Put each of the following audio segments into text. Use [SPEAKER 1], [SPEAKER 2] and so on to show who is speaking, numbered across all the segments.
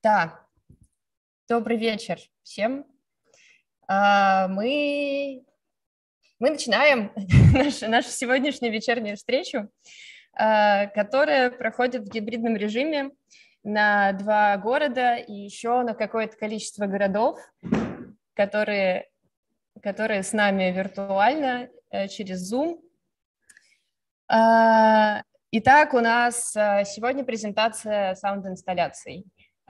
[SPEAKER 1] Да, добрый вечер всем. Мы начинаем нашу сегодняшнюю вечернюю встречу, которая проходит в гибридном режиме на 2 города и еще на какое-то количество городов, которые с нами виртуально через Zoom. Итак, у нас сегодня презентация саунд-инсталляций.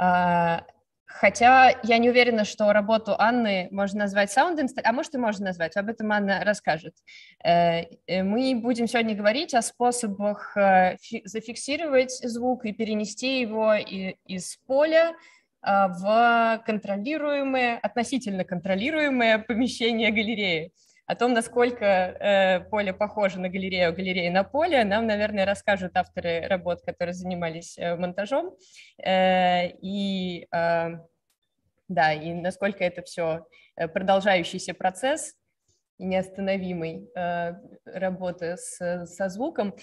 [SPEAKER 1] Хотя я не уверена, что работу Анны можно назвать саунд-инсталляцией, а может и можно назвать, об этом Анна расскажет. Мы будем сегодня говорить о способах зафиксировать звук и перенести его из поля в контролируемое, относительно контролируемое помещение галереи. О том, насколько поле похоже на галерею, галерея на поле, нам, наверное, расскажут авторы работ, которые занимались монтажом, и насколько это все продолжающийся процесс, неостановимый работы со звуком.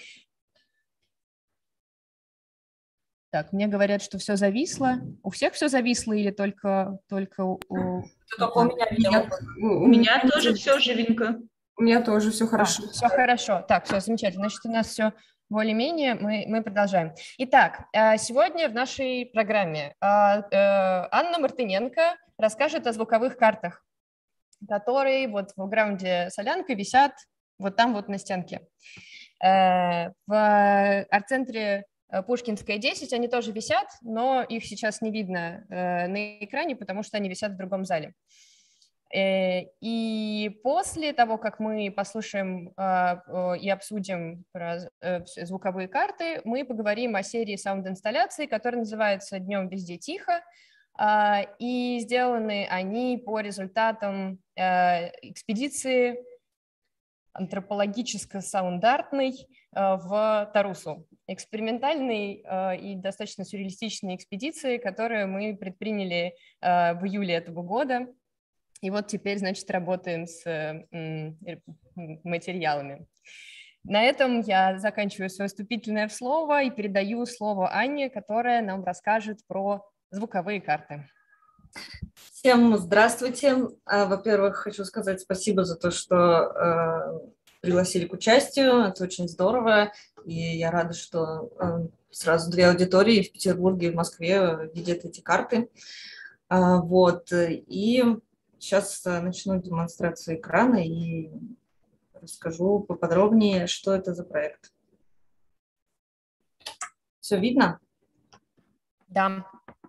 [SPEAKER 1] Так, мне говорят, что все зависло. У всех все зависло или только у...
[SPEAKER 2] Только у меня.
[SPEAKER 3] У меня тоже все живенько.
[SPEAKER 2] У меня тоже все хорошо.
[SPEAKER 1] Все хорошо. Так, все замечательно. Значит, у нас все более-менее. Мы продолжаем. Итак, сегодня в нашей программе Анна Мартыненко расскажет о звуковых картах, которые вот в бэкграунде солянкой висят вот там вот на стенке. В арт-центре Пушкинская, 10 они тоже висят, но их сейчас не видно на экране, потому что они висят в другом зале. И после того, как мы послушаем и обсудим про звуковые карты, мы поговорим о серии саунд-инсталляций, которая называется «Днем везде тихо», и сделаны они по результатам экспедиции антропологическо-саундартной в Тарусу. Экспериментальной и достаточно сюрреалистичной экспедиции, которую мы предприняли в июле этого года. И вот теперь, значит, работаем с материалами. На этом я заканчиваю свое вступительное слово и передаю слово Анне, которая нам расскажет про звуковые карты.
[SPEAKER 2] Всем здравствуйте. Во-первых, хочу сказать спасибо за то, что пригласили к участию. Это очень здорово. И я рада, что сразу 2 аудитории в Петербурге и в Москве видят эти карты. Вот. И сейчас начну демонстрацию экрана и расскажу поподробнее, что это за проект. Все видно?
[SPEAKER 1] Да.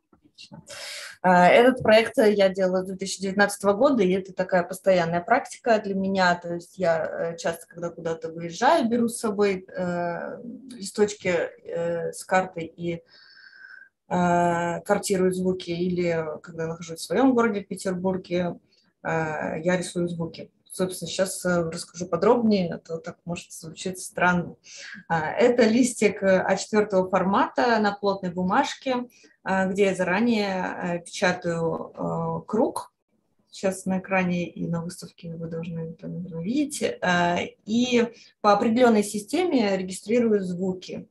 [SPEAKER 2] Этот проект я делаю с 2019 года, и это такая постоянная практика для меня. То есть я часто, когда куда-то выезжаю, беру с собой листочки с картой и картирую звуки, или когда нахожусь в своем городе, в Петербурге, я рисую звуки. Собственно, сейчас расскажу подробнее, а то так может звучать странно. Это листик А4 формата на плотной бумажке, где я заранее печатаю круг. Сейчас на экране и на выставке вы должны это, наверное, видеть. И по определенной системе регистрирую звуки.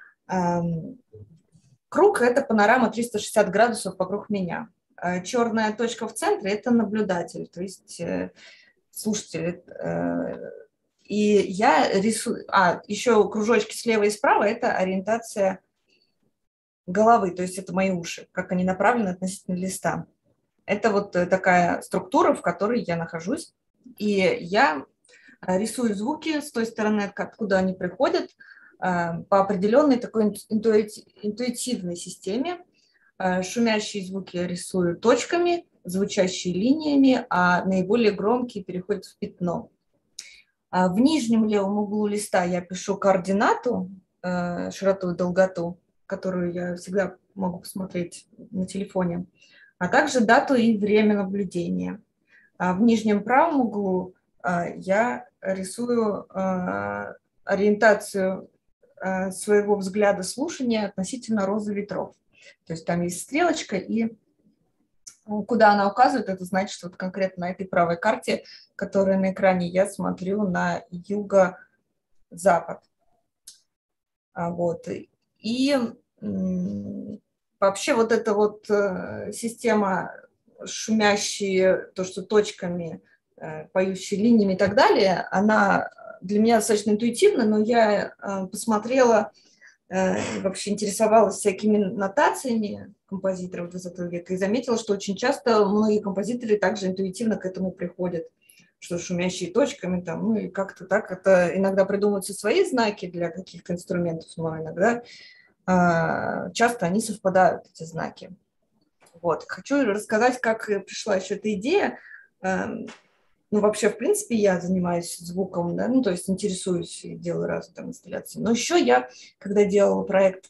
[SPEAKER 2] Круг – это панорама 360 градусов вокруг меня. Черная точка в центре – это наблюдатель, то есть слушатель. И я рисую… еще кружочки слева и справа – это ориентация головы, то есть это мои уши, как они направлены относительно листа. Это вот такая структура, в которой я нахожусь. И я рисую звуки с той стороны, откуда они приходят, по определенной такой интуитивной системе. Шумящие звуки я рисую точками, звучащие линиями, а наиболее громкие переходят в пятно. В нижнем левом углу листа я пишу координату, широту и долготу, которую я всегда могу посмотреть на телефоне, а также дату и время наблюдения. В нижнем правом углу я рисую ориентацию своего взгляда слушания относительно розы ветров. То есть там есть стрелочка, и куда она указывает, это значит, что вот конкретно на этой правой карте, которая на экране, я смотрю на юго-запад. Вот. И вообще вот эта вот система шумящие, то, что точками, поющие линиями и так далее, она для меня достаточно интуитивна, но я посмотрела, вообще интересовалась всякими нотациями композиторов XX века и заметила, что очень часто многие композиторы также интуитивно к этому приходят, что шумящие точками там, ну и как-то так, это иногда придумываются свои знаки для каких-то инструментов, но иногда часто они совпадают, эти знаки. Вот. Хочу рассказать, как пришла еще эта идея. Ну, вообще, в принципе, я занимаюсь звуком, да, ну, то есть интересуюсь и делаю разные там инсталляции. Но еще я, когда делала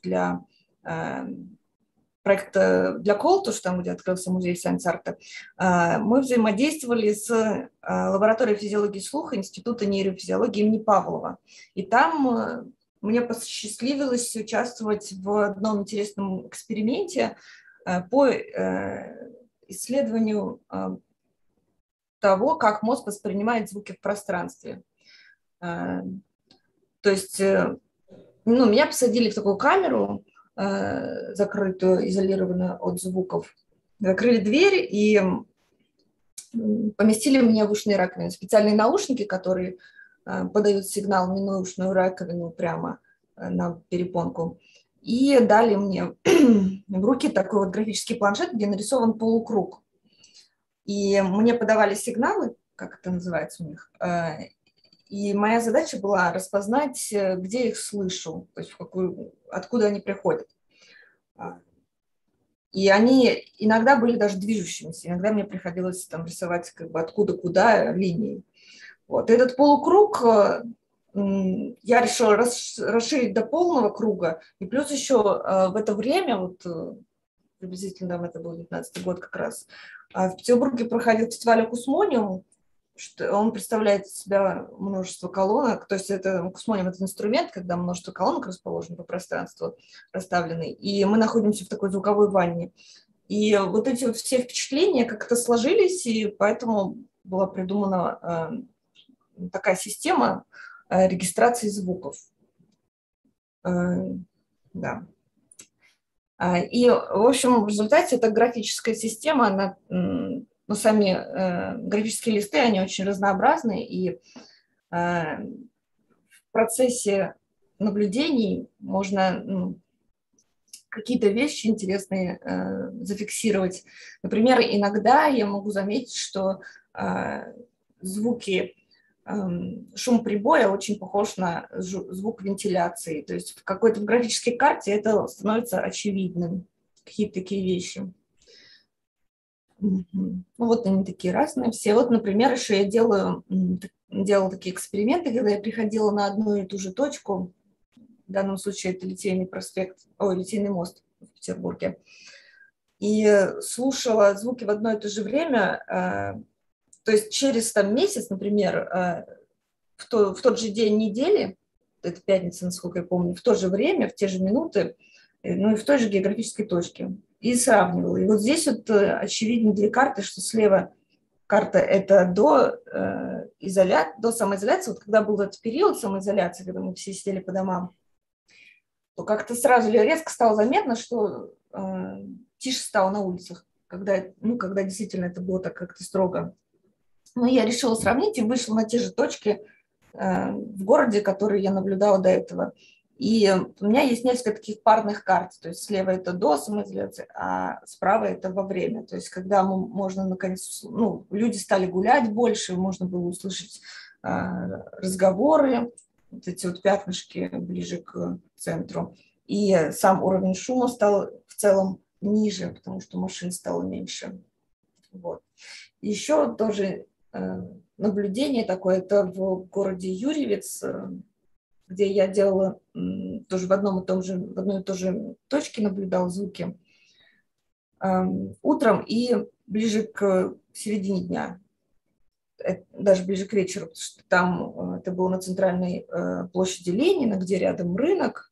[SPEAKER 2] проект для Колтуш, там, где открылся музей сайенс-арта, мы взаимодействовали с лабораторией физиологии слуха Института нейрофизиологии имени Павлова. И там мне посчастливилось участвовать в одном интересном эксперименте по исследованию того, как мозг воспринимает звуки в пространстве. То есть меня посадили в такую камеру, закрытую, изолированную от звуков, закрыли дверь и поместили меня в ушные раковины. Специальные наушники, которые подают сигнал в миноушную раковину прямо на перепонку. И дали мне в руки такой вот графический планшет, где нарисован полукруг. И мне подавали сигналы, как это называется у них, и моя задача была распознать, где я их слышу, то есть откуда они приходят. И они иногда были даже движущимися, иногда мне приходилось там рисовать как бы откуда куда линии. Вот. Этот полукруг я решила расширить до полного круга, и плюс еще в это время, вот приблизительно, это был 19-й год как раз, в Петербурге проходил фестиваль «Акусмониум». Он представляет из себя множество колонок, то есть акусмониум – это инструмент, когда множество колонок расположено по пространству, расставлены, и мы находимся в такой звуковой ванне. И вот эти вот все впечатления как-то сложились, и поэтому была придумана такая система регистрации звуков. Да. И, в общем, в результате эта графическая система, сами графические листы, они очень разнообразны, и в процессе наблюдений можно какие-то вещи интересные зафиксировать. Например, иногда я могу заметить, что шум прибоя очень похож на звук вентиляции. То есть в какой-то графической карте это становится очевидным. Какие-то такие вещи. Ну, вот они такие разные все. Вот, например, еще я делала такие эксперименты, когда я приходила на одну и ту же точку. В данном случае это Литейный мост в Петербурге. И слушала звуки в одно и то же время. То есть через месяц, например, в тот же день недели, это пятница, насколько я помню, в то же время, в те же минуты, ну и в той же географической точке. И сравнивала. И вот здесь вот очевидно две карты, что слева карта – это до самоизоляции. Вот когда был этот период самоизоляции, когда мы все сидели по домам, то как-то сразу резко стало заметно, что тише стало на улицах, когда действительно это было так как-то строго. Но я решила сравнить и вышла на те же точки в городе, которые я наблюдала до этого. И у меня есть несколько таких парных карт. То есть слева это до самоизоляции, а справа это во время. То есть когда можно наконец, люди стали гулять больше, можно было услышать разговоры, вот эти вот пятнышки ближе к центру. И сам уровень шума стал в целом ниже, потому что машин стало меньше. Вот. Еще тоже наблюдение такое, это в городе Юрьевец, где я делала тоже в одной и той же точке наблюдала звуки утром и ближе к середине дня, даже ближе к вечеру, потому что там это было на центральной площади Ленина, где рядом рынок,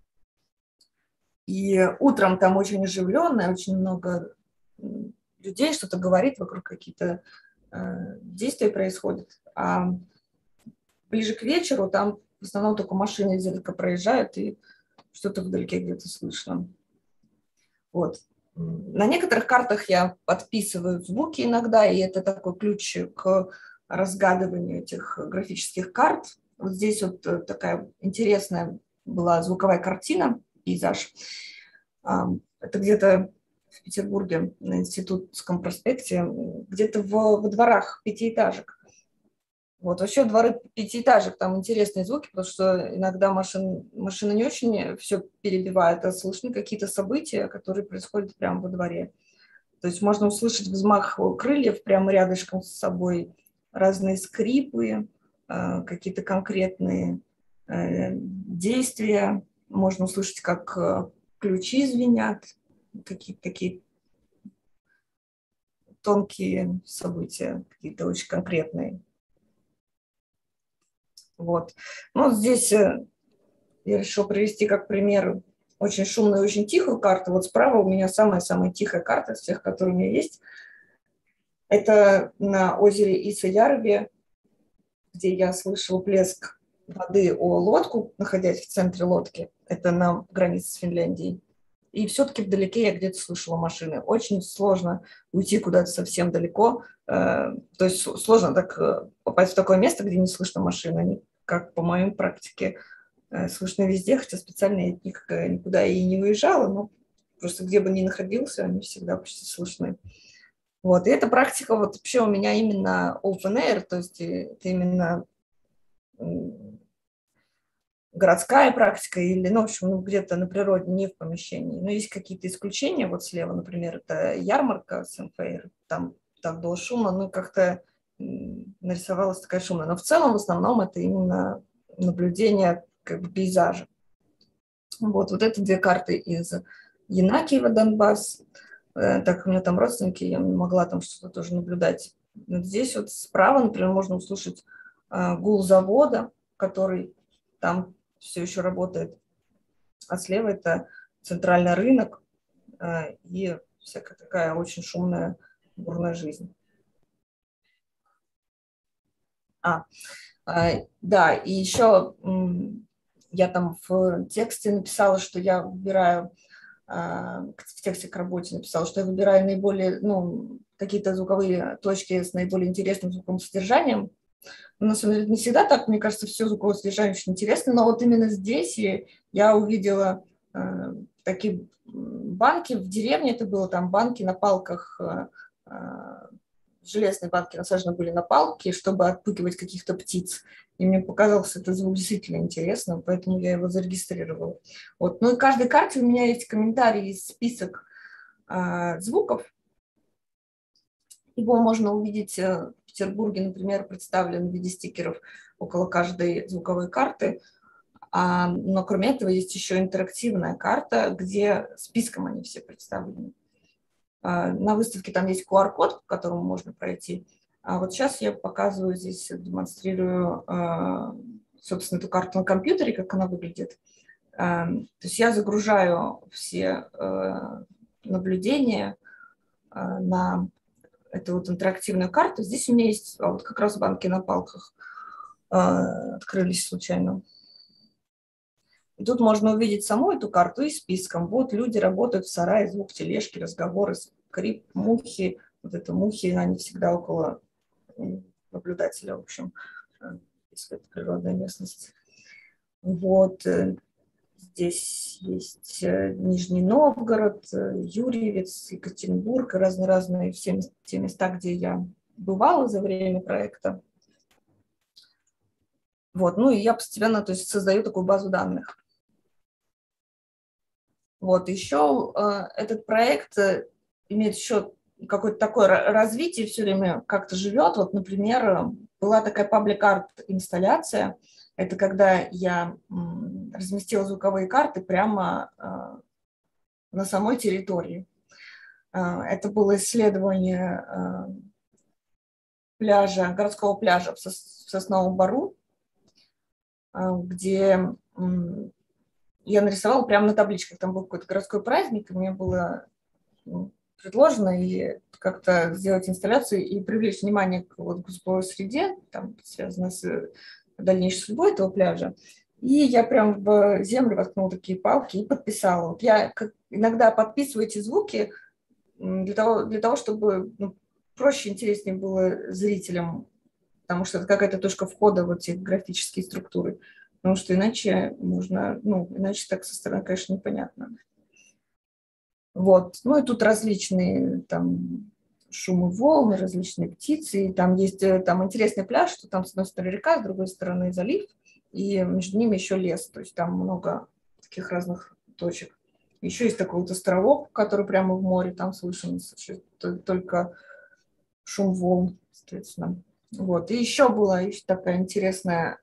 [SPEAKER 2] и утром там очень оживленно, очень много людей, что-то говорит, вокруг какие-то действия происходят, а ближе к вечеру там в основном только машины изредка проезжают, и что-то вдалеке где-то слышно. Вот. На некоторых картах я подписываю звуки иногда, и это такой ключ к разгадыванию этих графических карт. Вот здесь вот такая интересная была звуковая картина, пейзаж. Это где-то в Петербурге, на Институтском проспекте, где-то во дворах пятиэтажек. Вот, вообще дворы пятиэтажек, там интересные звуки, потому что иногда машины не очень все перебивают, а слышны какие-то события, которые происходят прямо во дворе. То есть можно услышать взмах крыльев прямо рядышком с собой, разные скрипы, какие-то конкретные действия. Можно услышать, как ключи звенят, какие-то такие тонкие события, какие-то очень конкретные. Вот. Ну, здесь я решила привести как пример очень шумную, очень тихую карту. Вот справа у меня самая-самая тихая карта из всех, которые у меня есть. Это на озере Иса-Ярве, где я слышала плеск воды о лодку, находясь в центре лодки. Это на границе с Финляндией. И все-таки вдалеке я где-то слышала машины. Очень сложно уйти куда-то совсем далеко. То есть сложно так попасть в такое место, где не слышно машин. Они, как по моей практике, слышны везде, хотя специально я никуда и не выезжала, но просто где бы ни находился, они всегда почти слышны. Вот. И эта практика вот вообще у меня именно open air, то есть это именно городская практика или, ну, в общем, где-то на природе, не в помещении. Но есть какие-то исключения. Вот слева, например, это ярмарка Сен-Фейр. Там было шумно, ну, как-то нарисовалась такая шумная. Но в целом, в основном, это именно наблюдение как бы пейзажа. Вот это две карты из Янакиева, Донбасс. Так как у меня там родственники, я могла там что-то тоже наблюдать. Вот здесь вот справа, например, можно услышать гул завода, который там все еще работает. А слева это центральный рынок и всякая такая очень шумная, бурная жизнь. Да, и еще я там в тексте написала, что я выбираю, в тексте к работе написала, что я выбираю наиболее, какие-то звуковые точки с наиболее интересным звуковым содержанием. Но, на самом деле, не всегда так, мне кажется, все звуковое содержание очень интересно, но вот именно здесь я увидела такие банки, в деревне это было, там банки на палках, железные банки насажены были на палки, чтобы отпугивать каких-то птиц. И мне показался этот звук действительно интересным, поэтому я его зарегистрировала. Вот. Ну и к каждой карте у меня есть комментарий и список звуков. Его можно увидеть в Петербурге, например, представлен в виде стикеров около каждой звуковой карты. Но кроме этого есть еще интерактивная карта, где списком они все представлены. На выставке там есть QR-код, по которому можно пройти. А вот сейчас я показываю здесь, демонстрирую, собственно, эту карту на компьютере, как она выглядит. То есть я загружаю все наблюдения на эту вот интерактивную карту. Здесь у меня есть вот как раз банки на палках открылись случайно. И тут можно увидеть саму эту карту и списком. Вот люди работают в сарае, звук тележки, разговоры, скрип, мухи. Вот это мухи, они всегда около наблюдателя, в общем, если это природная местность. Вот. Здесь есть Нижний Новгород, Юрьевец, Екатеринбург, разные все те места, где я бывала за время проекта. Вот. Ну и я постепенно, то есть, создаю такую базу данных. Вот, еще этот проект имеет еще какое-то такое развитие, все время как-то живет. Вот, например, была такая паблик-арт инсталляция. Это когда я разместила звуковые карты прямо на самой территории. Это было исследование городского пляжа в Сосновом Бору, где я нарисовала прямо на табличках. Там был какой-то городской праздник, и мне было предложено и как-то сделать инсталляцию и привлечь внимание к звуковой среде, там, связанной с дальнейшей судьбой этого пляжа. И я прям в землю воткнула такие палки и подписала. Вот я иногда подписываю эти звуки для того, чтобы проще, интереснее было зрителям, потому что это какая-то точка входа в эти графические структуры. Потому что иначе иначе так со стороны, конечно, непонятно. Вот. Ну и тут различные там шумы волн, различные птицы. И там есть там интересный пляж, что там с одной стороны река, с другой стороны залив, и между ними еще лес. То есть там много таких разных точек. Еще есть такой вот островок, который прямо в море, там слышен только шум волн, соответственно. Вот. И еще было такая интересная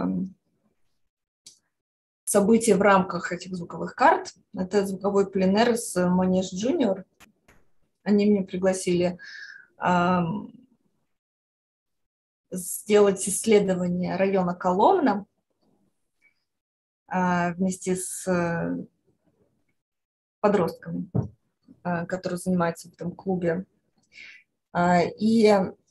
[SPEAKER 2] событие в рамках этих звуковых карт. Это звуковой пленэр с Манеж Junior. Они меня пригласили сделать исследование района Коломна вместе с подростками, которые занимаются в этом клубе. То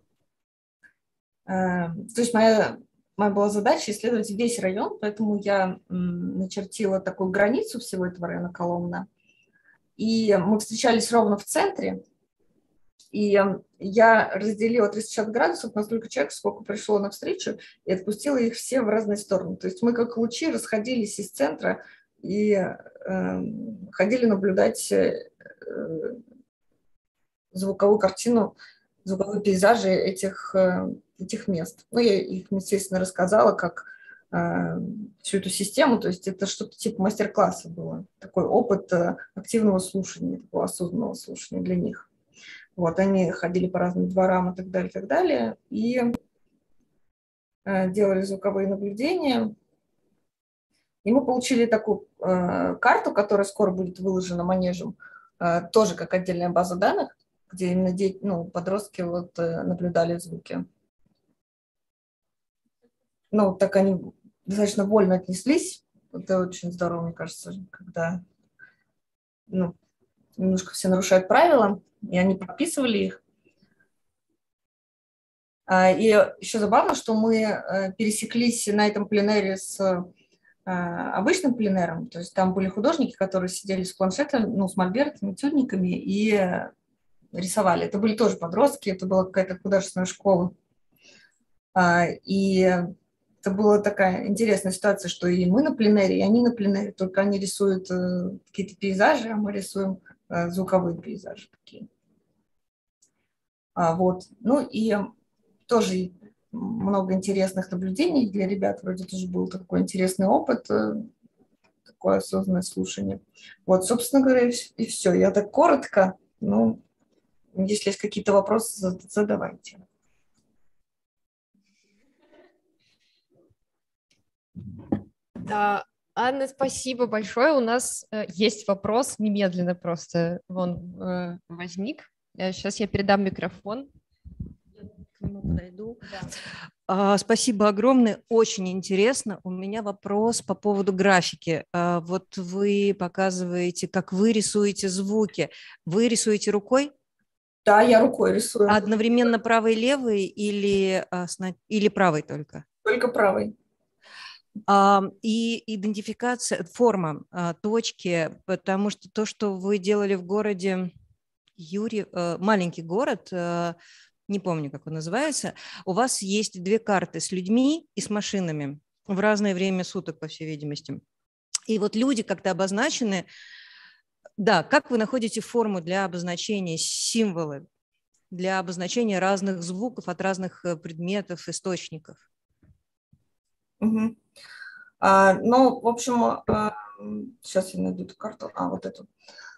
[SPEAKER 2] есть моя была задача исследовать весь район, поэтому я начертила такую границу всего этого района Коломна. И мы встречались ровно в центре, и я разделила 360 градусов на столько человек, сколько пришло навстречу, и отпустила их все в разные стороны. То есть мы как лучи расходились из центра и ходили наблюдать звуковую картину, звуковые пейзажи этих мест. Ну, я их, естественно, рассказала, как всю эту систему, то есть это что-то типа мастер-класса было, такой опыт активного слушания, такого осознанного слушания для них. Вот, они ходили по разным дворам и так далее, и делали звуковые наблюдения. И мы получили такую карту, которая скоро будет выложена Манежем, тоже как отдельная база данных, где именно подростки наблюдали звуки. Ну, так они достаточно вольно отнеслись. Это очень здорово, мне кажется, когда немножко все нарушают правила, и они подписывали их. И еще забавно, что мы пересеклись на этом пленэре с обычным пленэром. То есть там были художники, которые сидели с планшетами, с мольбертами, этюдниками и рисовали. Это были тоже подростки, это была какая-то художественная школа. И это была такая интересная ситуация, что и мы на пленэре, и они на пленэре, только они рисуют какие-то пейзажи, а мы рисуем звуковые пейзажи такие. Вот. Ну и тоже много интересных наблюдений для ребят. Вроде тоже был такой интересный опыт, такое осознанное слушание. Вот, собственно говоря, и все. Я так коротко, если есть какие-то вопросы, задавайте.
[SPEAKER 1] Да, Анна, спасибо большое. У нас есть вопрос, немедленно просто возник. Сейчас я передам микрофон. К нему подойду.
[SPEAKER 4] Да. Спасибо огромное, очень интересно. У меня вопрос по поводу графики. Вот вы показываете, как вы рисуете звуки. Вы рисуете рукой?
[SPEAKER 2] Да, я рукой рисую.
[SPEAKER 4] Одновременно правый и левый или правый только?
[SPEAKER 2] Только правый.
[SPEAKER 4] И идентификация, форма точки, потому что то, что вы делали в городе маленький город, не помню, как он называется, у вас есть 2 карты с людьми и с машинами в разное время суток, по всей видимости. И вот люди как-то обозначены. Да, как вы находите форму для обозначения, символы, для обозначения разных звуков от разных предметов, источников?
[SPEAKER 2] Угу. В общем, сейчас я найду эту карту. Вот эту.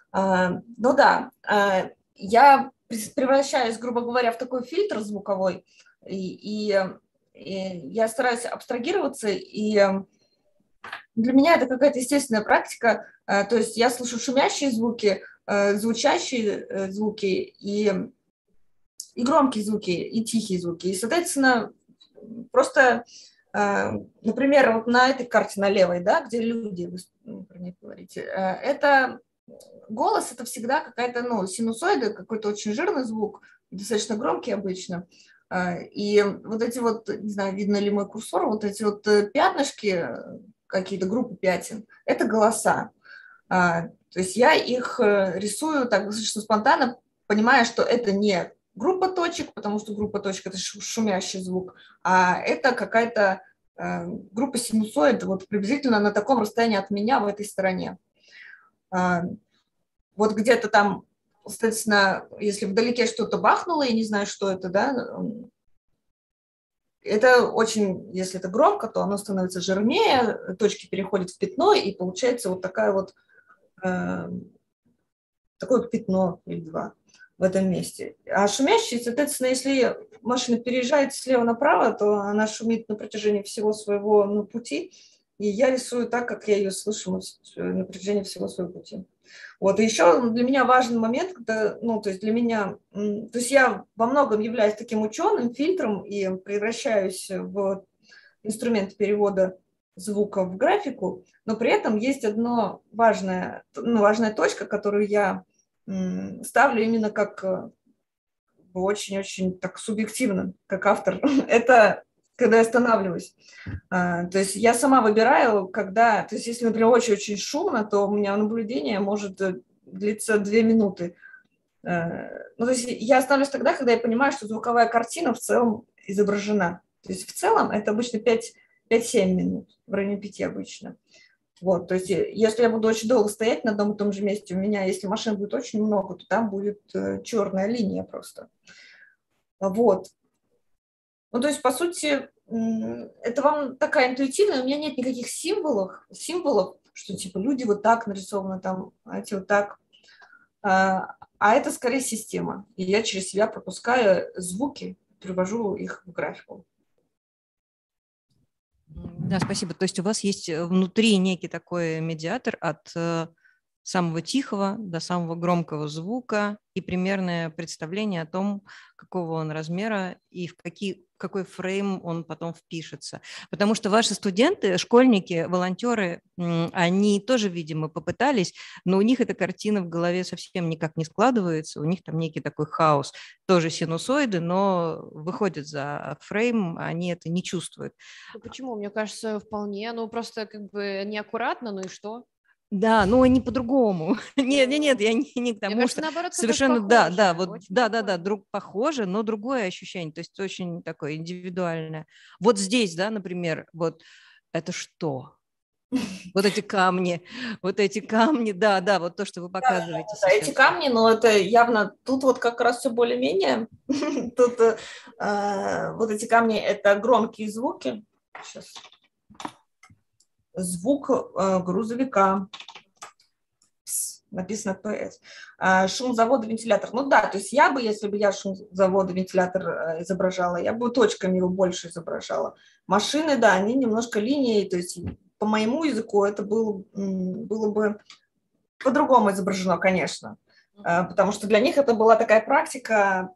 [SPEAKER 2] Я превращаюсь, грубо говоря, в такой фильтр звуковой, и я стараюсь абстрагироваться, и для меня это какая-то естественная практика, то есть я слышу шумящие звуки, звучащие звуки, и громкие звуки, и тихие звуки, и, соответственно, просто, например, вот на этой карте на левой, да, где люди, вы про них говорите, это... Голос – это всегда какая-то, синусоида, какой-то очень жирный звук, достаточно громкий обычно. И вот эти вот, не знаю, видно ли мой курсор, вот эти вот пятнышки, какие-то группы пятен, это голоса. То есть я их рисую так достаточно спонтанно, понимая, что это не группа точек, потому что группа точек – это шумящий звук, а это какая-то группа синусоид вот приблизительно на таком расстоянии от меня в этой стороне. Вот где-то там, соответственно, если вдалеке что-то бахнуло, я не знаю, что это, да, это очень, если это громко, то оно становится жирнее, точки переходят в пятно, и получается вот такая вот такое пятно или два в этом месте. А шумящий, соответственно, если машина переезжает слева направо, то она шумит на протяжении всего своего пути, и я рисую так, как я ее слышу на протяжении всего своего пути. Вот, и еще для меня важный момент, когда, то есть для меня, то есть я во многом являюсь таким ученым, фильтром и превращаюсь в инструмент перевода звука в графику, но при этом есть одна важная точка, которую я ставлю именно как очень-очень так субъективно, как автор. Это когда я останавливаюсь. То есть я сама выбираю, когда... То есть если, например, очень-очень шумно, то у меня наблюдение может длиться 2 минуты. То есть я останавливаюсь тогда, когда я понимаю, что звуковая картина в целом изображена. То есть в целом это обычно 5-7 минут, в районе 5 обычно. Вот, то есть если я буду очень долго стоять на одном и том же месте, у меня, если машин будет очень много, то там будет черная линия просто. Вот. То есть, по сути, это вам такая интуитивная, у меня нет никаких символов, что типа люди вот так нарисованы, там, эти вот так. А это скорее система. И я через себя пропускаю звуки, привожу их в графику.
[SPEAKER 4] Да, спасибо. То есть у вас есть внутри некий такой медиатор от самого тихого до самого громкого звука и примерное представление о том, какого он размера и в какой фрейм он потом впишется. Потому что ваши студенты, школьники, волонтеры, они тоже, видимо, попытались, но у них эта картина в голове совсем никак не складывается, у них там некий такой хаос, тоже синусоиды, но выходят за фрейм, они это не чувствуют.
[SPEAKER 5] Почему? Мне кажется, вполне, просто как бы неаккуратно, ну и что?
[SPEAKER 4] Да, но не по-другому. Нет, я не к тому,
[SPEAKER 5] мне кажется,
[SPEAKER 4] что
[SPEAKER 5] наоборот,
[SPEAKER 4] совершенно,
[SPEAKER 5] похоже,
[SPEAKER 4] друг похоже, но другое ощущение, то есть очень такое индивидуальное. Вот здесь, да, например, вот это что? Вот эти камни, да, вот то, что вы показываете сейчас.
[SPEAKER 2] Эти камни, но это явно, тут вот как раз все более-менее, тут вот эти камни, это громкие звуки. Сейчас. Звук грузовика, написано ПС, шум завода, вентилятор. То есть если бы я шум завода, вентилятор изображала, я бы точками его больше изображала. Машины, да, они немножко линией, то есть по моему языку это было бы по-другому изображено, конечно, потому что для них это была такая практика,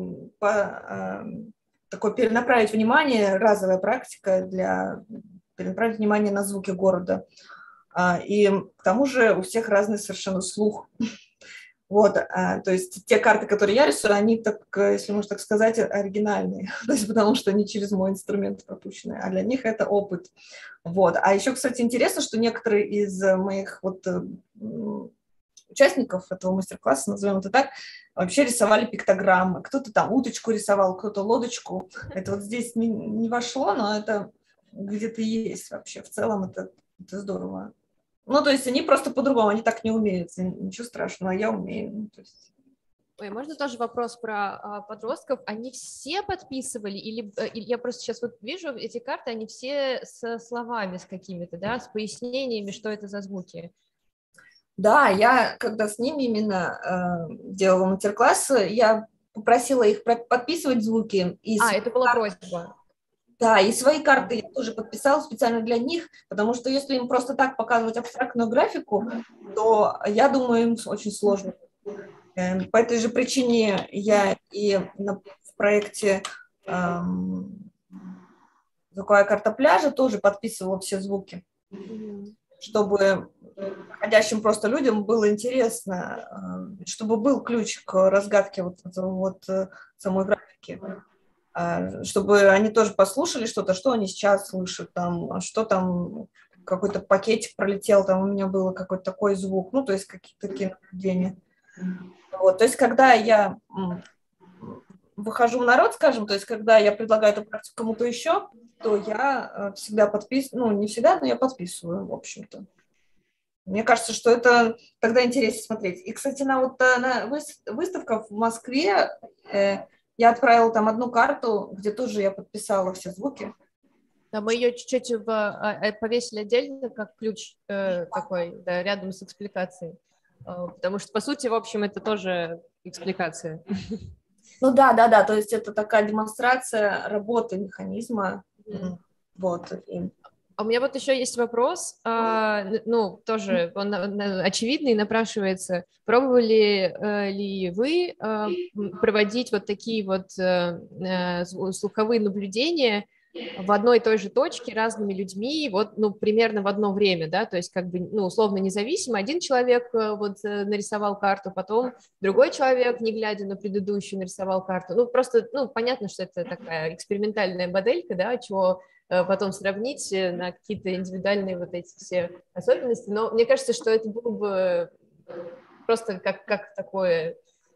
[SPEAKER 2] такой перенаправить внимание, разовая практика для перенаправить внимание на звуки города. И к тому же у всех разный совершенно слух. Вот, то есть те карты, которые я рисую, они, так, если можно так сказать, оригинальные, то есть потому что они через мой инструмент пропущены, а для них это опыт. Вот. А еще, кстати, интересно, что некоторые из моих участников этого мастер-класса, назовем это так, вообще рисовали пиктограммы. Кто-то там уточку рисовал, кто-то лодочку. Это вот здесь не вошло, но это где-то есть вообще. В целом это здорово. То есть они просто по-другому, они так не умеют, ничего страшного, а я умею. То есть...
[SPEAKER 5] Ой, можно тоже вопрос про подростков? Они все подписывали? Или я просто сейчас вот вижу эти карты, они все со словами с какими-то, да, с пояснениями, что это за звуки?
[SPEAKER 2] Да, я когда с ними именно делала мастер-классы, я попросила их подписывать звуки.
[SPEAKER 5] Это была просьба.
[SPEAKER 2] Да, и свои карты я тоже подписала специально для них, потому что если им просто так показывать абстрактную графику, то, я думаю, им очень сложно. По этой же причине я и в проекте «Звуковая карта пляжа» тоже подписывала все звуки, чтобы проходящим просто людям было интересно, чтобы был ключ к разгадке самой графики. Чтобы они тоже послушали что-то, что они сейчас слышат, там, что там, какой-то пакетик пролетел, там у меня был какой-то такой звук, ну, то есть какие-то такие наблюдения. Вот, то есть когда я выхожу в народ, скажем, то есть когда я предлагаю эту практику кому-то еще, то я всегда подписываю, ну, не всегда, но я подписываю, в общем-то. Мне кажется, что это тогда интереснее смотреть. И, кстати, на выставках в Москве я отправила там одну карту, где тоже я подписала все звуки.
[SPEAKER 5] Да, мы ее чуть-чуть повесили отдельно, как ключ такой, да, рядом с экспликацией. Потому что, по сути, в общем, это тоже экспликация.
[SPEAKER 2] Ну да, то есть это такая демонстрация работы механизма. Вот.
[SPEAKER 5] А у меня вот еще есть вопрос, ну, тоже он очевидный, напрашивается. Пробовали ли вы проводить вот такие вот слуховые наблюдения в одной и той же точке разными людьми, вот, ну, примерно в одно время, да, то есть как бы, ну, условно независимо, один человек вот нарисовал карту, потом другой человек, не глядя на предыдущую, нарисовал карту, ну, просто, ну, понятно, что это такая экспериментальная моделька, да, чего потом сравнить на какие-то индивидуальные вот эти все особенности, но мне кажется, что это было бы просто как такое...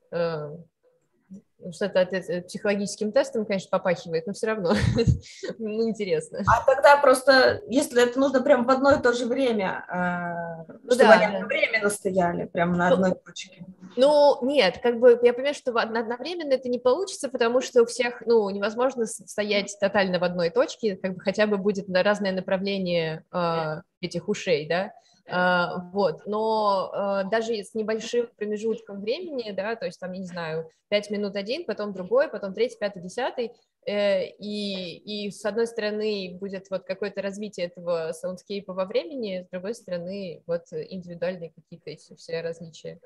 [SPEAKER 5] Что-то психологическим тестом, конечно, попахивает, но все равно ну, интересно.
[SPEAKER 2] А тогда просто, если это нужно прям в одно и то же время, чтобы они одновременно стояли, прям на одной точке.
[SPEAKER 5] Ну, нет, как бы я понимаю, что одновременно это не получится, потому что у всех, ну, невозможно стоять тотально в одной точке, как бы хотя бы будет разное направление этих ушей, да, вот, но даже с небольшим промежутком времени, да, то есть там, я не знаю, 5 минут один, потом другой, потом третий, пятый, десятый, и с одной стороны будет вот какое-то развитие этого саундскейпа во времени, с другой стороны вот индивидуальные какие-то эти все различия.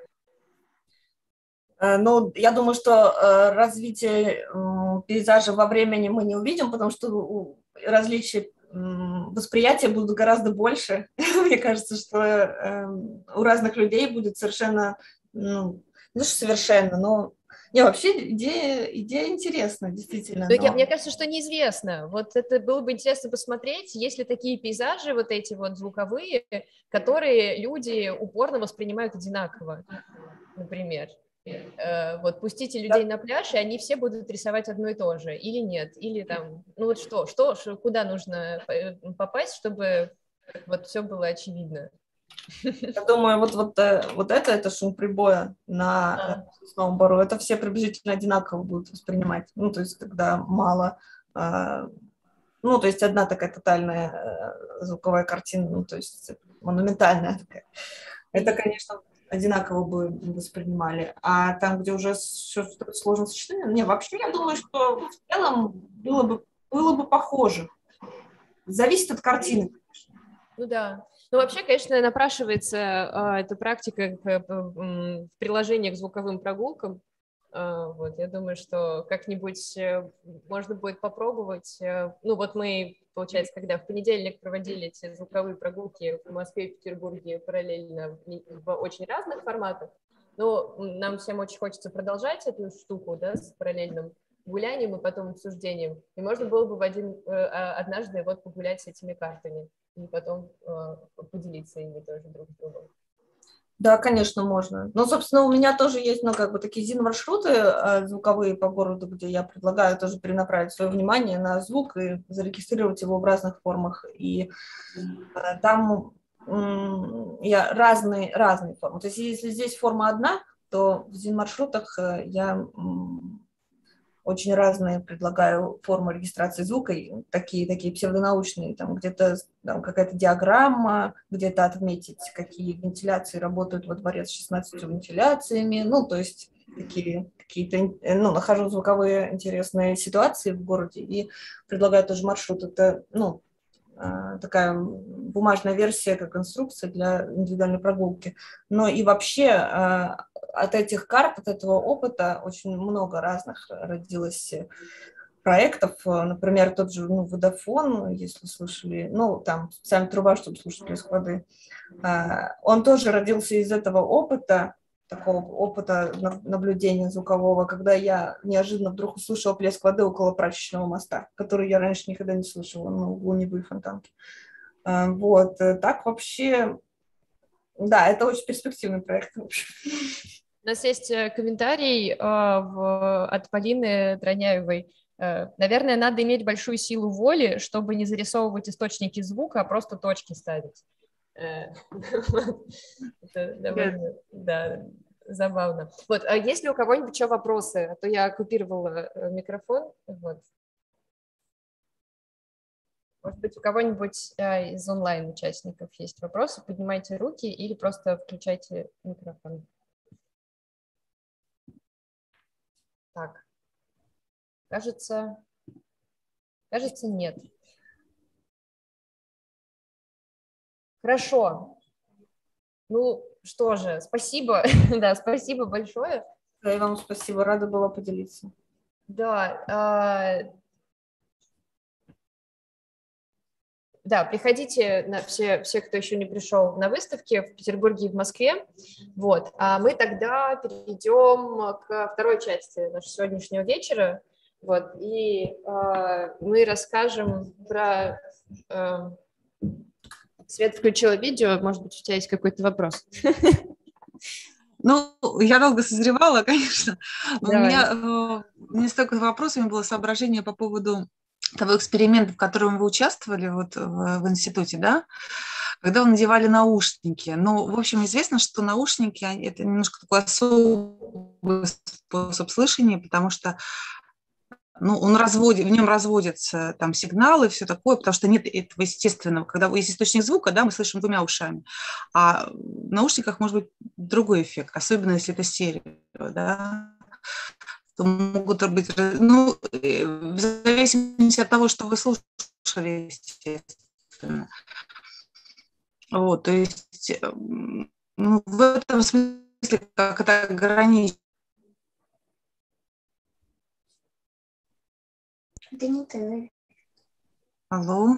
[SPEAKER 2] Ну, я думаю, что развитие пейзажа во времени мы не увидим, потому что различия восприятия будут гораздо больше. Мне кажется, что у разных людей будет совершенно, ну, не что совершенно, но не, вообще идея интересна, действительно. Но...
[SPEAKER 5] Мне кажется, что неизвестно. Вот это было бы интересно посмотреть, есть ли такие пейзажи, вот эти вот звуковые, которые люди упорно воспринимают одинаково, например. Вот пустите людей на пляж, и они все будут рисовать одно и то же, или нет, или там, ну вот куда нужно попасть, чтобы вот все было очевидно.
[SPEAKER 2] Я думаю, вот это шум прибоя на Сосновом Бору, это все приблизительно одинаково будут воспринимать, ну, то есть когда мало, ну, то есть одна такая тотальная звуковая картина, ну, то есть монументальная такая. Это, конечно, одинаково бы воспринимали. А там, где уже сложно сочетание, не, вообще я думаю, что в целом было бы похоже. Зависит от картины, конечно.
[SPEAKER 5] Ну да. Ну вообще, конечно, напрашивается эта практика в приложениях к звуковым прогулкам. Вот, я думаю, что как-нибудь можно будет попробовать. Ну вот мы, получается, когда в понедельник проводили эти звуковые прогулки в Москве и Петербурге параллельно в очень разных форматах, но нам всем очень хочется продолжать эту штуку, да, с параллельным гулянием и потом обсуждением. И можно было бы однажды вот погулять с этими картами и потом поделиться ими тоже друг с другом.
[SPEAKER 2] Да, конечно, можно. Но, собственно, у меня тоже есть, ну, как бы такие зин-маршруты звуковые по городу, где я предлагаю тоже перенаправить свое внимание на звук и зарегистрировать его в разных формах. И там я разные формы. То есть если здесь форма одна, то в зин-маршрутах я очень разные предлагаю формы регистрации звука, такие псевдонаучные, там где-то какая-то диаграмма, где-то отметить, какие вентиляции работают во дворе с 16 вентиляциями, ну, то есть какие-то, ну, нахожу звуковые интересные ситуации в городе и предлагаю тоже маршрут. Это, ну, такая бумажная версия, как инструкция для индивидуальной прогулки. Но и вообще от этих карт, от этого опыта очень много разных родилось проектов. Например, тот же Водофон, если слышали, ну, там специальная труба, чтобы слушать плеск воды. Он тоже родился из этого опыта, такого опыта наблюдения звукового, когда я неожиданно вдруг услышала плеск воды около прачечного моста, который я раньше никогда не слышала на углу Невы и Фонтанки. Вот, так вообще, да, это очень перспективный проект. В общем.
[SPEAKER 5] У нас есть комментарий от Полины Дроняевой. Наверное, надо иметь большую силу воли, чтобы не зарисовывать источники звука, а просто точки ставить. Это довольно, да, забавно. Вот, а есть ли у кого-нибудь еще вопросы? А то я оккупировала микрофон. Вот. Может быть, у кого-нибудь из онлайн-участников есть вопросы? Поднимайте руки или просто включайте микрофон. Так, кажется, нет. Хорошо. Ну, что же, спасибо. Да, спасибо большое.
[SPEAKER 2] Да, и вам спасибо, рада была поделиться.
[SPEAKER 5] Да, да, приходите все, кто еще не пришел на выставки в Петербурге и в Москве. Вот. А мы тогда перейдем к второй части нашего сегодняшнего вечера. Вот. И мы расскажем про... Свет включила видео, может быть, у тебя есть какой-то вопрос?
[SPEAKER 6] Ну, я долго созревала, конечно. У
[SPEAKER 5] Давай.
[SPEAKER 6] меня столько вопросов, у меня было соображение по поводу того эксперимента, в котором вы участвовали вот в институте, да, когда вы надевали наушники. Ну, в общем, известно, что наушники – это немножко такой особый способ слышания, потому что ну, в нем разводятся там сигналы, все такое, потому что нет этого естественного. Когда есть источник звука, да, мы слышим двумя ушами, а в наушниках может быть другой эффект, особенно если это стерео, да, то могут быть, ну, в зависимости от того, что вы слушали, естественно. Вот, то есть, ну, в этом смысле, как это ограничено.
[SPEAKER 7] Это не ты.
[SPEAKER 6] Алло?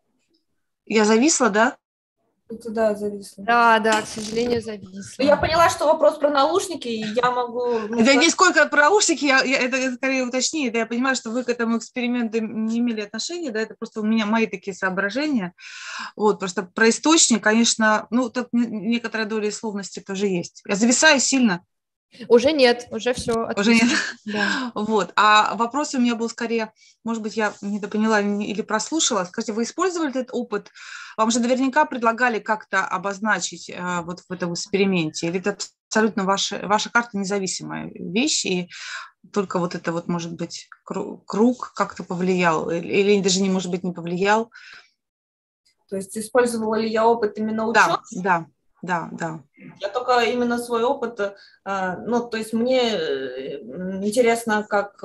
[SPEAKER 6] Я зависла, да?
[SPEAKER 2] Это да, зависло.
[SPEAKER 5] Да, к сожалению, зависло.
[SPEAKER 2] Я поняла, что вопрос про наушники, и я могу...
[SPEAKER 6] Это не сколько про наушники, это скорее уточнее, да, я понимаю, что вы к этому эксперименту не имели отношения, да, это просто у меня мои такие соображения. Вот, просто про источник, конечно, ну, тут некоторая доля условности тоже есть. Я зависаю сильно.
[SPEAKER 5] Уже нет, уже все.
[SPEAKER 6] Уже нет.
[SPEAKER 5] Да.
[SPEAKER 6] Вот. А вопрос у меня был скорее, может быть, я недопоняла или прослушала. Скажите, вы использовали этот опыт? Вам же наверняка предлагали как-то обозначить вот в этом эксперименте? Или это абсолютно ваша карта независимая вещь, и только вот это вот, может быть, круг как-то повлиял? Или даже не, может быть, не повлиял?
[SPEAKER 2] То есть использовала ли я опыт именно учебы?
[SPEAKER 6] Да.
[SPEAKER 2] Я только именно свой опыт, ну, то есть мне интересно,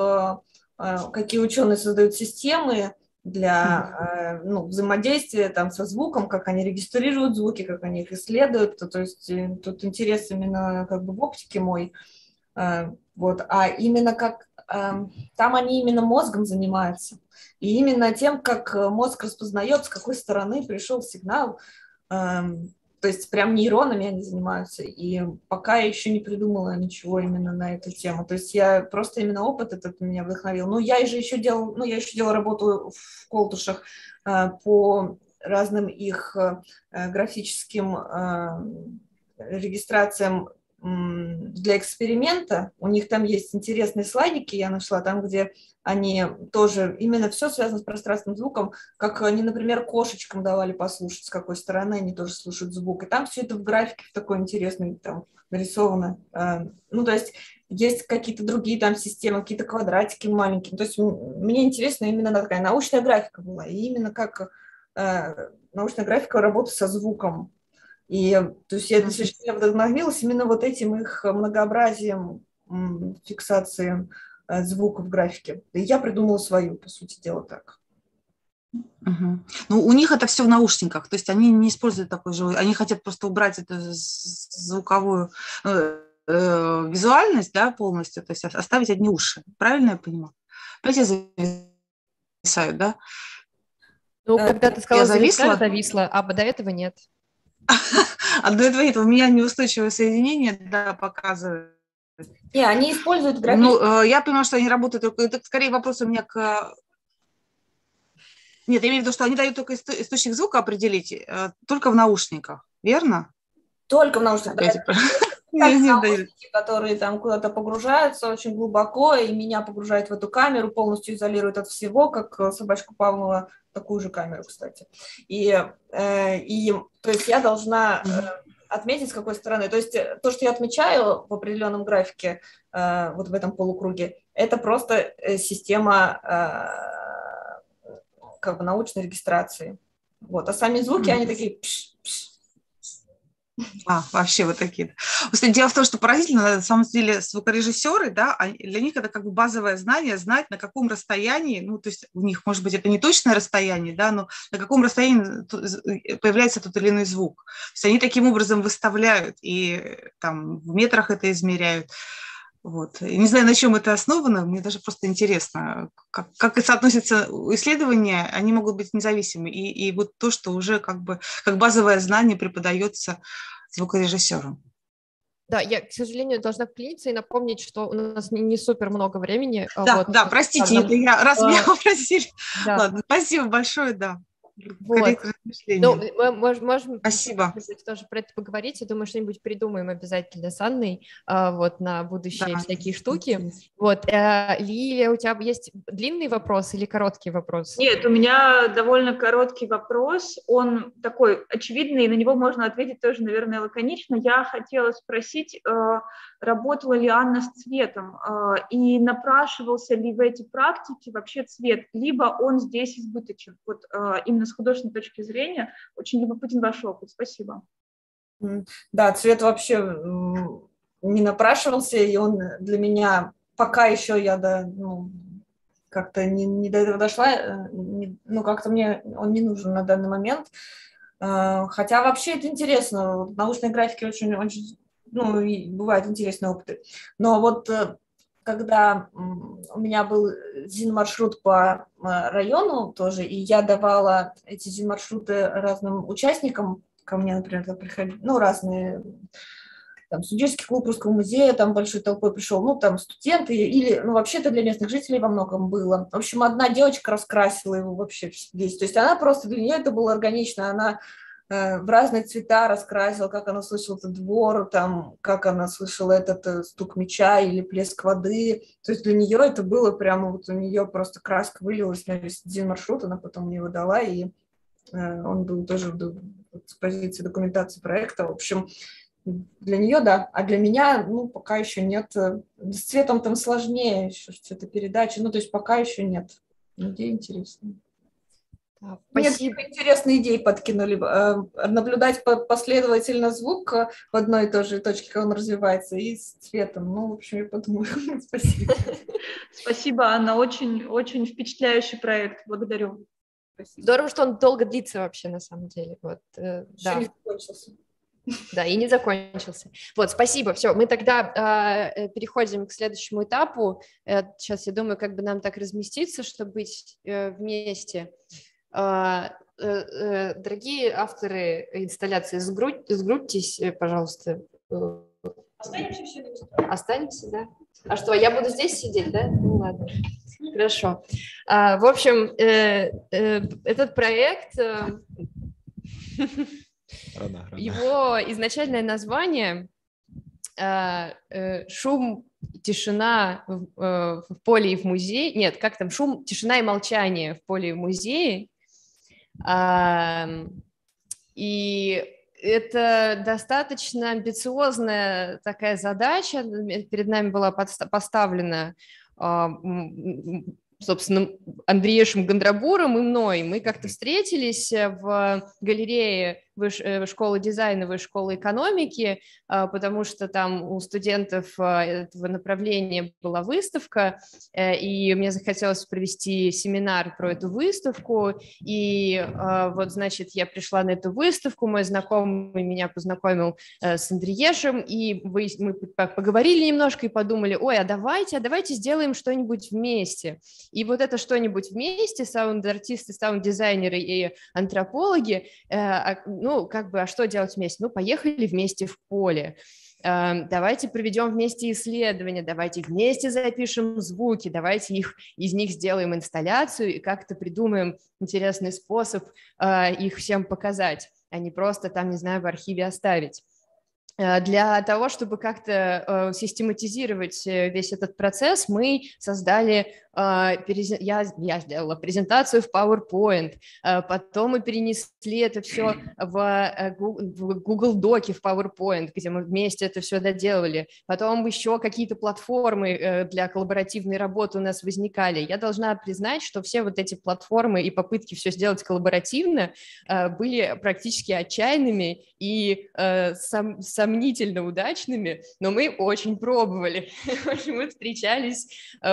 [SPEAKER 2] какие ученые создают системы для взаимодействия там, со звуком, как они регистрируют звуки, как они их исследуют. То есть тут интерес именно как бы в оптике мой. Вот. А именно как там они именно мозгом занимаются. И именно тем, как мозг распознает, с какой стороны пришел сигнал. То есть прям нейронами они занимаются, и пока я еще не придумала ничего именно на эту тему. То есть я просто именно опыт этот меня вдохновил. Ну, я еще делала работу в Колтушах по разным их графическим регистрациям для эксперимента. У них там есть интересные слайдики, я нашла, там, где они тоже, именно все связано с пространственным звуком, как они, например, кошечкам давали послушать, с какой стороны они тоже слушают звук. И там все это в графике в такой интересной, там, нарисовано. Ну, то есть есть какие-то другие там системы, какие-то квадратики маленькие. То есть мне интересно именно такая научная графика была, и именно как научная графика работы со звуком. И то есть я достаточно вдохновилась именно вот этим их многообразием фиксации звука в графике. И я придумала свою, по сути дела, так.
[SPEAKER 6] Угу. Ну, у них это все в наушниках, то есть они не используют такой живой, они хотят просто убрать эту звуковую визуальность, да, полностью, то есть оставить одни уши. Правильно я понимаю? Опять я зависаю, да?
[SPEAKER 5] Ну, когда ты сказала
[SPEAKER 6] зависла,
[SPEAKER 5] а до этого нет.
[SPEAKER 6] А до этого нет, у меня неустойчивое соединение, да, показывает.
[SPEAKER 2] Не, они используют график.
[SPEAKER 6] Ну, я понимаю, что они работают только... Это скорее вопрос у меня к... Нет, я имею в виду, что они дают только источник звука определить, только в наушниках, верно?
[SPEAKER 2] Только в наушниках.
[SPEAKER 6] Опять
[SPEAKER 2] Наушники, которые там куда-то погружаются очень глубоко, и меня погружают в эту камеру, полностью изолируют от всего, как собачку Павлова, такую же камеру, кстати. И то есть я должна отметить, с какой стороны. То есть то, что я отмечаю в определенном графике, вот в этом полукруге, это просто система как бы научной регистрации. Вот. А сами звуки, они такие...
[SPEAKER 6] Вообще вот такие. Кстати, дело в том, что поразительно, на самом деле, звукорежиссеры, да, для них это как бы базовое знание, знать, на каком расстоянии, ну, то есть у них, может быть, это не точное расстояние, да, но на каком расстоянии появляется тот или иной звук. То есть они таким образом выставляют и там в метрах это измеряют. Вот. Я не знаю, на чем это основано, мне даже просто интересно, как соотносятся исследования, они могут быть независимы, и вот то, что уже как бы как базовое знание преподается звукорежиссерам.
[SPEAKER 5] Да, я, к сожалению, должна вклиниться и напомнить, что у нас не супер много времени.
[SPEAKER 6] Да, вот, простите, это раз меня попросили.
[SPEAKER 5] Да.
[SPEAKER 6] Ладно, спасибо большое, да.
[SPEAKER 5] Вот. Ну, мы можем
[SPEAKER 6] Спасибо.
[SPEAKER 5] тоже про это поговорить. Я думаю, что-нибудь придумаем обязательно с Анной вот, на будущие всякие штуки. Вот. Лилия, у тебя есть длинный вопрос или короткий вопрос?
[SPEAKER 3] Нет, у меня довольно короткий вопрос. Он такой очевидный, и на него можно ответить тоже, наверное, лаконично. Я хотела спросить, работала ли Анна с цветом и напрашивался ли в эти практики вообще цвет, либо он здесь избыточен. Вот именно с художественной точки зрения очень любопытен ваш опыт. Спасибо.
[SPEAKER 2] Да, цвет вообще не напрашивался, и он для меня пока еще как-то не до этого дошла, как-то мне он не нужен на данный момент. Хотя вообще это интересно. В научной графике очень бывают интересные опыты. Но вот когда у меня был ЗИН-маршрут по району тоже, и я давала эти ЗИН-маршруты разным участникам, ко мне, например, приходили, разные, там, студенческий клуб Русского музея, там большой толпой пришел, там, студенты, или, вообще это для местных жителей во многом было. В общем, одна девочка раскрасила его вообще весь, то есть она просто, для нее это было органично, она в разные цвета раскрасила, как она слышала этот двор, там, как она слышала этот стук меча или плеск воды. То есть для нее это было прямо, вот у нее просто краска вылилась на весь один маршрут, она потом мне его дала, и он был тоже в экспозиции документации проекта. В общем, для нее да, а для меня, пока еще нет. С цветом там сложнее еще что-то передачи, то есть пока еще нет. Идея интересная. Мне интересные идеи подкинули. Наблюдать последовательно звук в одной и той же точке, как он развивается, и с цветом. В общем, я подумаю. Спасибо.
[SPEAKER 3] Спасибо, Анна. Очень, очень впечатляющий проект. Благодарю.
[SPEAKER 5] Спасибо. Здорово, что он долго длится вообще, на самом деле. Вот,
[SPEAKER 2] Еще
[SPEAKER 5] да.
[SPEAKER 2] не закончился.
[SPEAKER 5] Да, и не закончился. Вот, спасибо. Все, мы тогда переходим к следующему этапу. Сейчас я думаю, как бы нам так разместиться, чтобы быть вместе. Дорогие авторы инсталляции, сгрудьтесь, пожалуйста.
[SPEAKER 3] Останемся все вместе.
[SPEAKER 5] Останемся, да? А что, я буду здесь сидеть, да? Ну ладно, хорошо. В общем, этот проект, его изначальное название «Шум, тишина в поле и в музее». Нет, как там? «Шум, тишина и молчание в поле и в музее». И это достаточно амбициозная такая задача перед нами была поставлена, собственно, Андреем Гондрабуром и мной. Мы как-то встретились в галерее школы дизайна, Высшей школы экономики, потому что там у студентов этого направления была выставка, и мне захотелось провести семинар про эту выставку, и вот, значит, я пришла на эту выставку, мой знакомый меня познакомил с Андреем, и мы поговорили немножко и подумали, а давайте сделаем что-нибудь вместе. И вот это что-нибудь вместе, саунд-артисты, саунд-дизайнеры и антропологи, а что делать вместе? Поехали вместе в поле.
[SPEAKER 1] давайте проведем вместе исследования, давайте вместе запишем звуки, давайте из них сделаем инсталляцию и как-то придумаем интересный способ их всем показать, а не просто там, не знаю, в архиве оставить. Для того, чтобы как-то систематизировать весь этот процесс, мы создали, я сделала презентацию в PowerPoint, потом мы перенесли это все в Google Доки в PowerPoint, где мы вместе это все доделали, потом еще какие-то платформы для коллаборативной работы у нас возникали. Я должна признать, что все вот эти платформы и попытки все сделать коллаборативно были практически отчаянными и сомнительно удачными, но мы очень пробовали. Мы встречались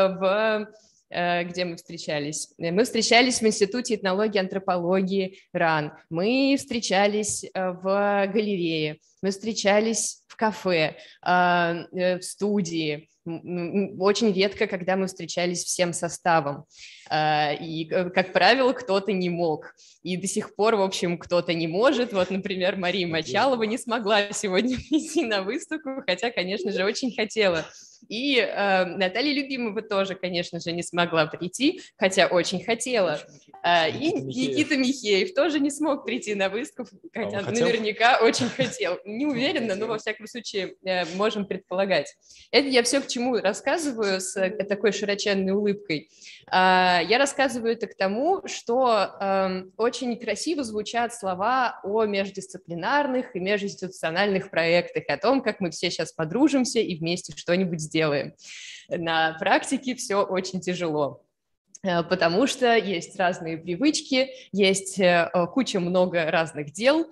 [SPEAKER 1] где мы встречались? Мы встречались в Институте этнологии и антропологии РАН, мы встречались в галерее, мы встречались в кафе, в студии, очень редко, когда мы встречались всем составом. И, как правило, кто-то не мог. И до сих пор, в общем, кто-то не может. Вот, например, Мария Мочалова не смогла сегодня прийти на выставку, хотя, конечно же, очень хотела. И Наталья Любимова тоже, конечно же, не смогла прийти, хотя очень хотела. И Никита Михеев тоже не смог прийти на выставку, хотя наверняка очень хотел. Не уверена, но, во всяком случае, можем предполагать. Это я все к чему рассказываю с такой широченной улыбкой. Я рассказываю это к тому, что очень красиво звучат слова о междисциплинарных и межинституциональных проектах, о том, как мы все сейчас подружимся и вместе что-нибудь сделаем. На практике все очень тяжело, потому что есть разные привычки, есть много разных дел,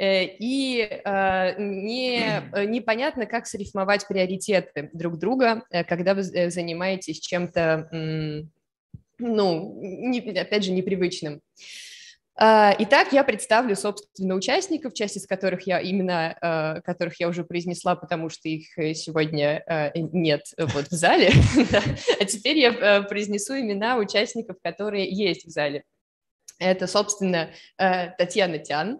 [SPEAKER 1] и непонятно, как срифмовать приоритеты друг друга, когда вы занимаетесь чем-то, опять же, непривычным. Итак, я представлю, собственно, участников, часть из которых которых я уже произнесла, потому что их сегодня нет вот в зале. А теперь я произнесу имена участников, которые есть в зале. Это, собственно, Татьяна Тян,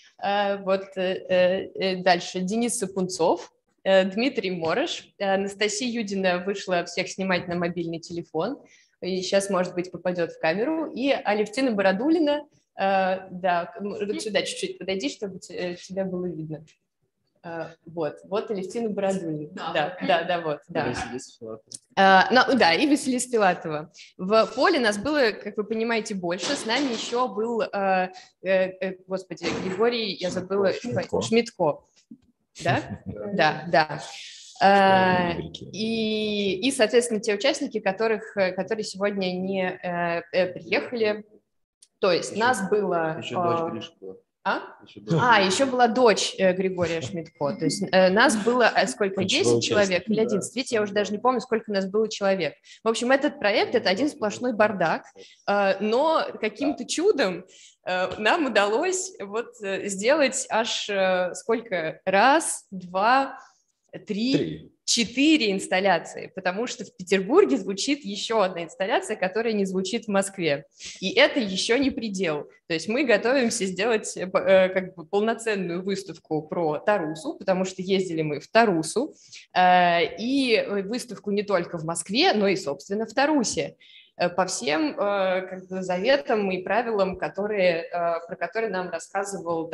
[SPEAKER 1] дальше Денис Сапунцов, Дмитрий Морош, Анастасия Юдина вышла всех снимать на мобильный телефон, и сейчас, может быть, попадет в камеру, и Алевтина Бородулина. Да, сюда чуть-чуть подойди, чтобы тебя было видно. Вот Алевтина Бородулина. Да. И Василиса Филатова. В поле нас было, как вы понимаете, больше. С нами еще был, Григорий, я забыла, Шмидко. Да? Да. И, соответственно, те участники, которые сегодня не приехали. То есть нас было...
[SPEAKER 7] Еще дочь Гришка.
[SPEAKER 1] Еще была дочь Григория Шмидко. То есть нас было сколько? 10 человек или 11? Видите, я уже даже не помню, сколько нас было человек. В общем, этот проект – это один сплошной бардак, но каким-то чудом нам удалось сделать аж сколько? 1, 2, 3, 4 инсталляции, потому что в Петербурге звучит еще одна инсталляция, которая не звучит в Москве. И это еще не предел. То есть мы готовимся сделать полноценную выставку про Тарусу, потому что ездили мы в Тарусу, и выставку не только в Москве, но и, собственно, в Тарусе, по всем заветам и правилам, про которые нам рассказывал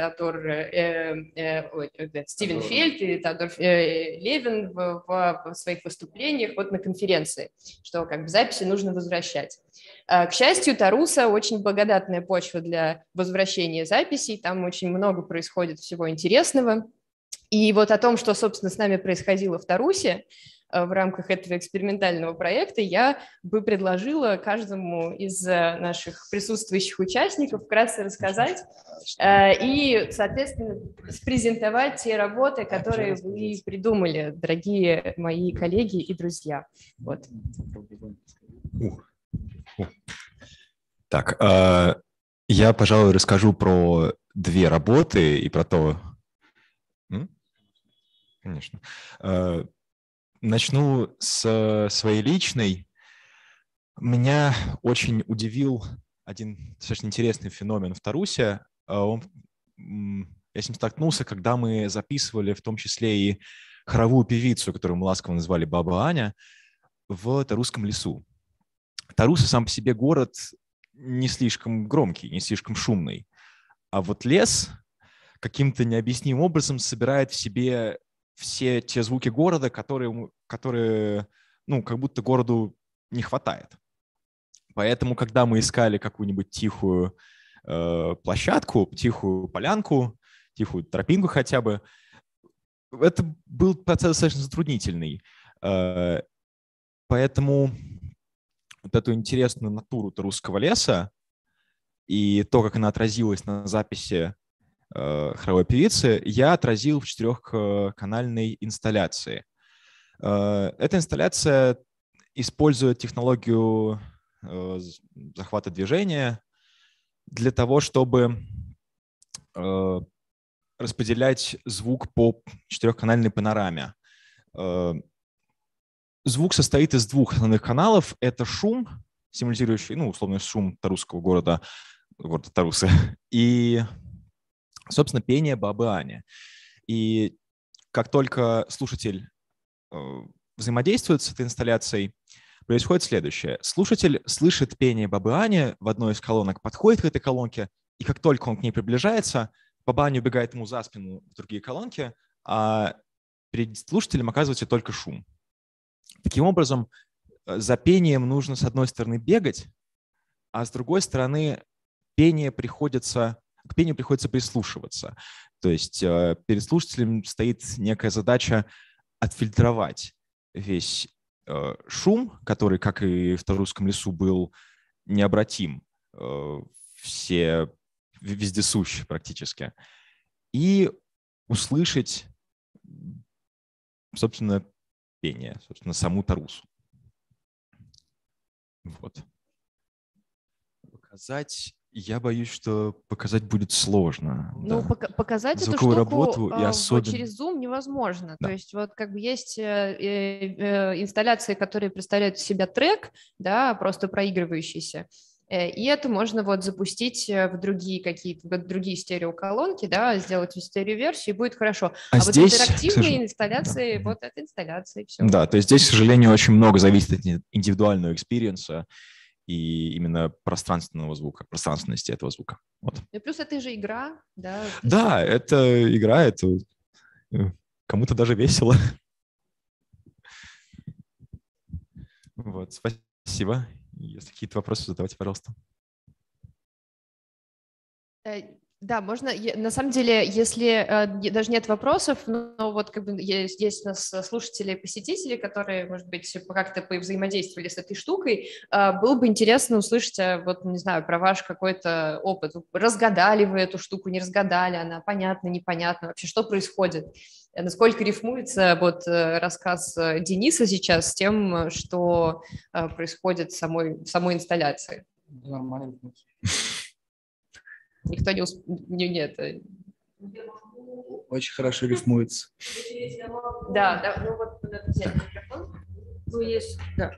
[SPEAKER 1] Стивен Фельд и Теодор Левин в своих выступлениях на конференции, что записи нужно возвращать. К счастью, Таруса очень благодатная почва для возвращения записей, там очень много происходит всего интересного. И о том, что, собственно, с нами происходило в Тарусе, в рамках этого экспериментального проекта, я бы предложила каждому из наших присутствующих участников вкратце рассказать и, соответственно, спрезентовать те работы, которые вы придумали, дорогие мои коллеги и друзья.
[SPEAKER 8] Так, я, пожалуй, расскажу про 2 работы и про то... Конечно. Начну с своей личной. Меня очень удивил один достаточно интересный феномен в Тарусе. Я с ним столкнулся, когда мы записывали в том числе и хоровую певицу, которую мы ласково называли Баба Аня, в Тарусском лесу. Тарусы сам по себе город не слишком громкий, не слишком шумный. А вот лес каким-то необъяснимым образом собирает в себе все те звуки города, которые ну, как будто городу не хватает. Поэтому, когда мы искали какую-нибудь тихую площадку, тихую полянку, тихую тропинку хотя бы, это был процесс достаточно затруднительный. Поэтому вот эту интересную натуру Тарусского леса и то, как она отразилась на записи хоровой певицы, я отразил в 4-канальной инсталляции. Эта инсталляция использует технологию захвата движения для того, чтобы распределять звук по 4-канальной панораме. Звук состоит из 2 основных каналов. Это шум, симулирующий, ну, условно, шум Тарусского города Тарусы, и, собственно, пение Бабы Ани. И как только слушатель взаимодействует с этой инсталляцией, происходит следующее. Слушатель слышит пение Бабы Ани в одной из колонок, подходит к этой колонке, и как только он к ней приближается, Баба Аня убегает ему за спину в другие колонки, а перед слушателем оказывается только шум. Таким образом, за пением нужно, с одной стороны, бегать, а с другой стороны, к пению приходится прислушиваться. То есть перед слушателем стоит некая задача отфильтровать весь шум, который, как и в Тарусском лесу, был необратим, вездесущ практически, и услышать, собственно, пение, собственно, саму Тарусу. Вот. Я боюсь, что показать будет сложно.
[SPEAKER 5] Ну,
[SPEAKER 8] да.
[SPEAKER 5] показать
[SPEAKER 8] Звуковую
[SPEAKER 5] эту штуку
[SPEAKER 8] работу и особенно...
[SPEAKER 5] через Zoom невозможно.
[SPEAKER 8] Да.
[SPEAKER 5] То есть вот как бы есть инсталляции, которые представляют из себя трек, да, просто проигрывающийся. И это можно вот запустить в другие какие-то, в другие стереоколонки, да, сделать стереоверсию, и будет хорошо. А вот
[SPEAKER 8] здесь,
[SPEAKER 5] интерактивные инсталляции,
[SPEAKER 8] да.
[SPEAKER 5] вот это инсталляции, все.
[SPEAKER 8] Да, то есть здесь, к сожалению, очень много зависит от индивидуального экспириенса и именно пространственного звука, пространственности этого звука. Вот.
[SPEAKER 5] И плюс это же игра, да?
[SPEAKER 8] Да, это игра, это кому-то даже весело. Вот, спасибо. Если какие-то вопросы, задавайте, пожалуйста.
[SPEAKER 5] Да, можно. На самом деле, если даже нет вопросов, но вот как бы есть у нас слушатели и посетители, которые, может быть, как-то повзаимодействовали с этой штукой, было бы интересно услышать, вот, не знаю, про ваш какой-то опыт. Разгадали вы эту штуку, не разгадали, она понятна, непонятна, вообще что происходит? Насколько рифмуется вот рассказ Дениса сейчас с тем, что происходит в самой инсталляции?
[SPEAKER 7] Нормально.
[SPEAKER 5] Никто нет.
[SPEAKER 7] Очень хорошо рифмуется.
[SPEAKER 5] Да, ну вот надо взять микрофон.
[SPEAKER 4] Ну, есть, да.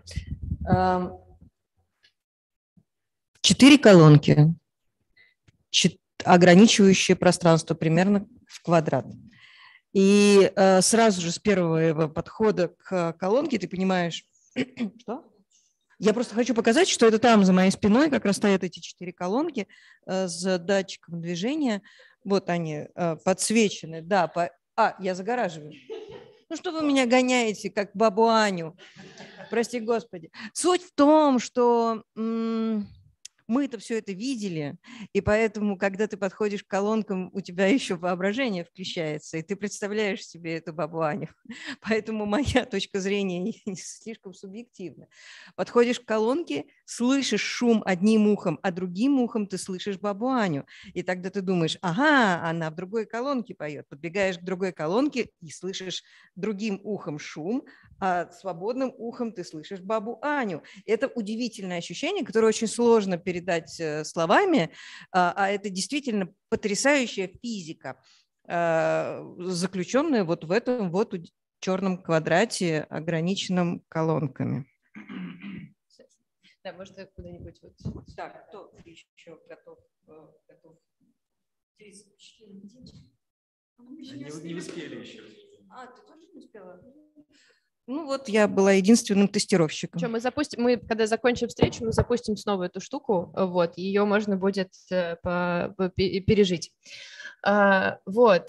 [SPEAKER 4] 4 колонки, ограничивающие пространство примерно в квадрат. И сразу же с первого подхода к колонке ты понимаешь, что? Я просто хочу показать, что это там за моей спиной как раз стоят эти 4 колонки с датчиком движения. Вот они подсвечены. Да, я загораживаю. Ну что вы меня гоняете, как бабу Аню? Прости господи. Суть в том, что мы-то все это видели, и поэтому, когда ты подходишь к колонкам, у тебя еще воображение включается, и ты представляешь себе эту бабу Аню. Поэтому моя точка зрения не слишком субъективна. Подходишь к колонке, слышишь шум одним ухом, а другим ухом ты слышишь бабу Аню. И тогда ты думаешь, ага, она в другой колонке поет. Подбегаешь к другой колонке и слышишь другим ухом шум, а свободным ухом ты слышишь бабу Аню. Это удивительное ощущение, которое очень сложно передать словами, а это действительно потрясающая физика, заключенная вот в этом вот черном квадрате, ограниченном колонками.
[SPEAKER 5] Да, может, куда-нибудь вот.
[SPEAKER 4] Так, кто еще готов? 34
[SPEAKER 8] Не успели еще.
[SPEAKER 2] ты тоже не успела?
[SPEAKER 4] Ну вот я была единственным тестировщиком.
[SPEAKER 5] Мы когда закончим встречу, мы запустим снова эту штуку, вот, ее можно будет пережить. Вот,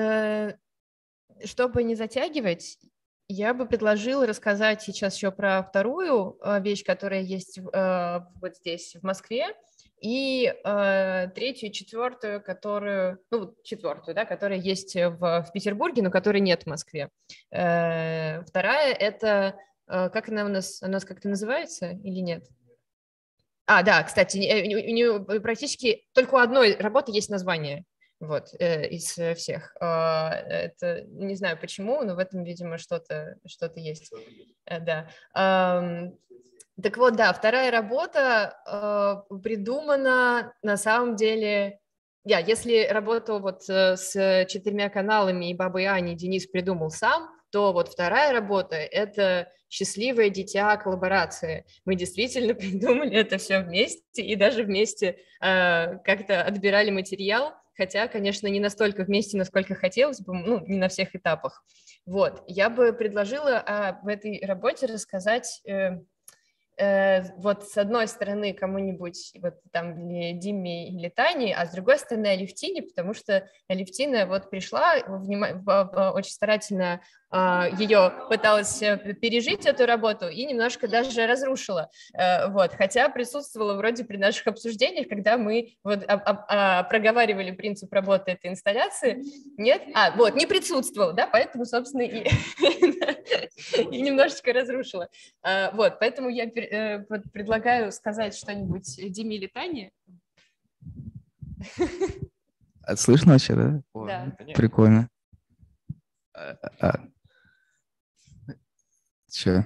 [SPEAKER 5] чтобы не затягивать, я бы предложила рассказать сейчас еще про вторую вещь, которая есть вот здесь, в Москве, и третью и четвертую, которая есть в Петербурге, но которой нет в Москве. Вторая – это, как она у нас как-то называется или нет? Да, кстати, у нее практически только у одной работы есть название. Вот, из всех. Это не знаю почему, но в этом, видимо, что-то есть. Да. Так вот, да, вторая работа придумана на самом деле... Если работу вот с 4 каналами и Бабой Аней Денис придумал сам, то вот вторая работа – это счастливое дитя коллаборации. Мы действительно придумали это все вместе и даже вместе как-то отбирали материал, хотя, конечно, не настолько вместе, насколько хотелось бы, не на всех этапах. Вот, я бы предложила об этой работе рассказать вот с одной стороны кому-нибудь, вот там Диме или Тане, а с другой стороны Алевтине, потому что Алевтина вот пришла, очень старательно ее пыталась пережить эту работу и немножко даже разрушила, вот, хотя присутствовала вроде при наших обсуждениях, когда мы вот проговаривали принцип работы этой инсталляции, нет? Вот, не присутствовала, да, поэтому, собственно, и немножечко разрушила, вот, поэтому я предлагаю сказать что-нибудь Диме или Тане.
[SPEAKER 7] Слышно вообще, да?
[SPEAKER 5] Да.
[SPEAKER 7] Прикольно. Че?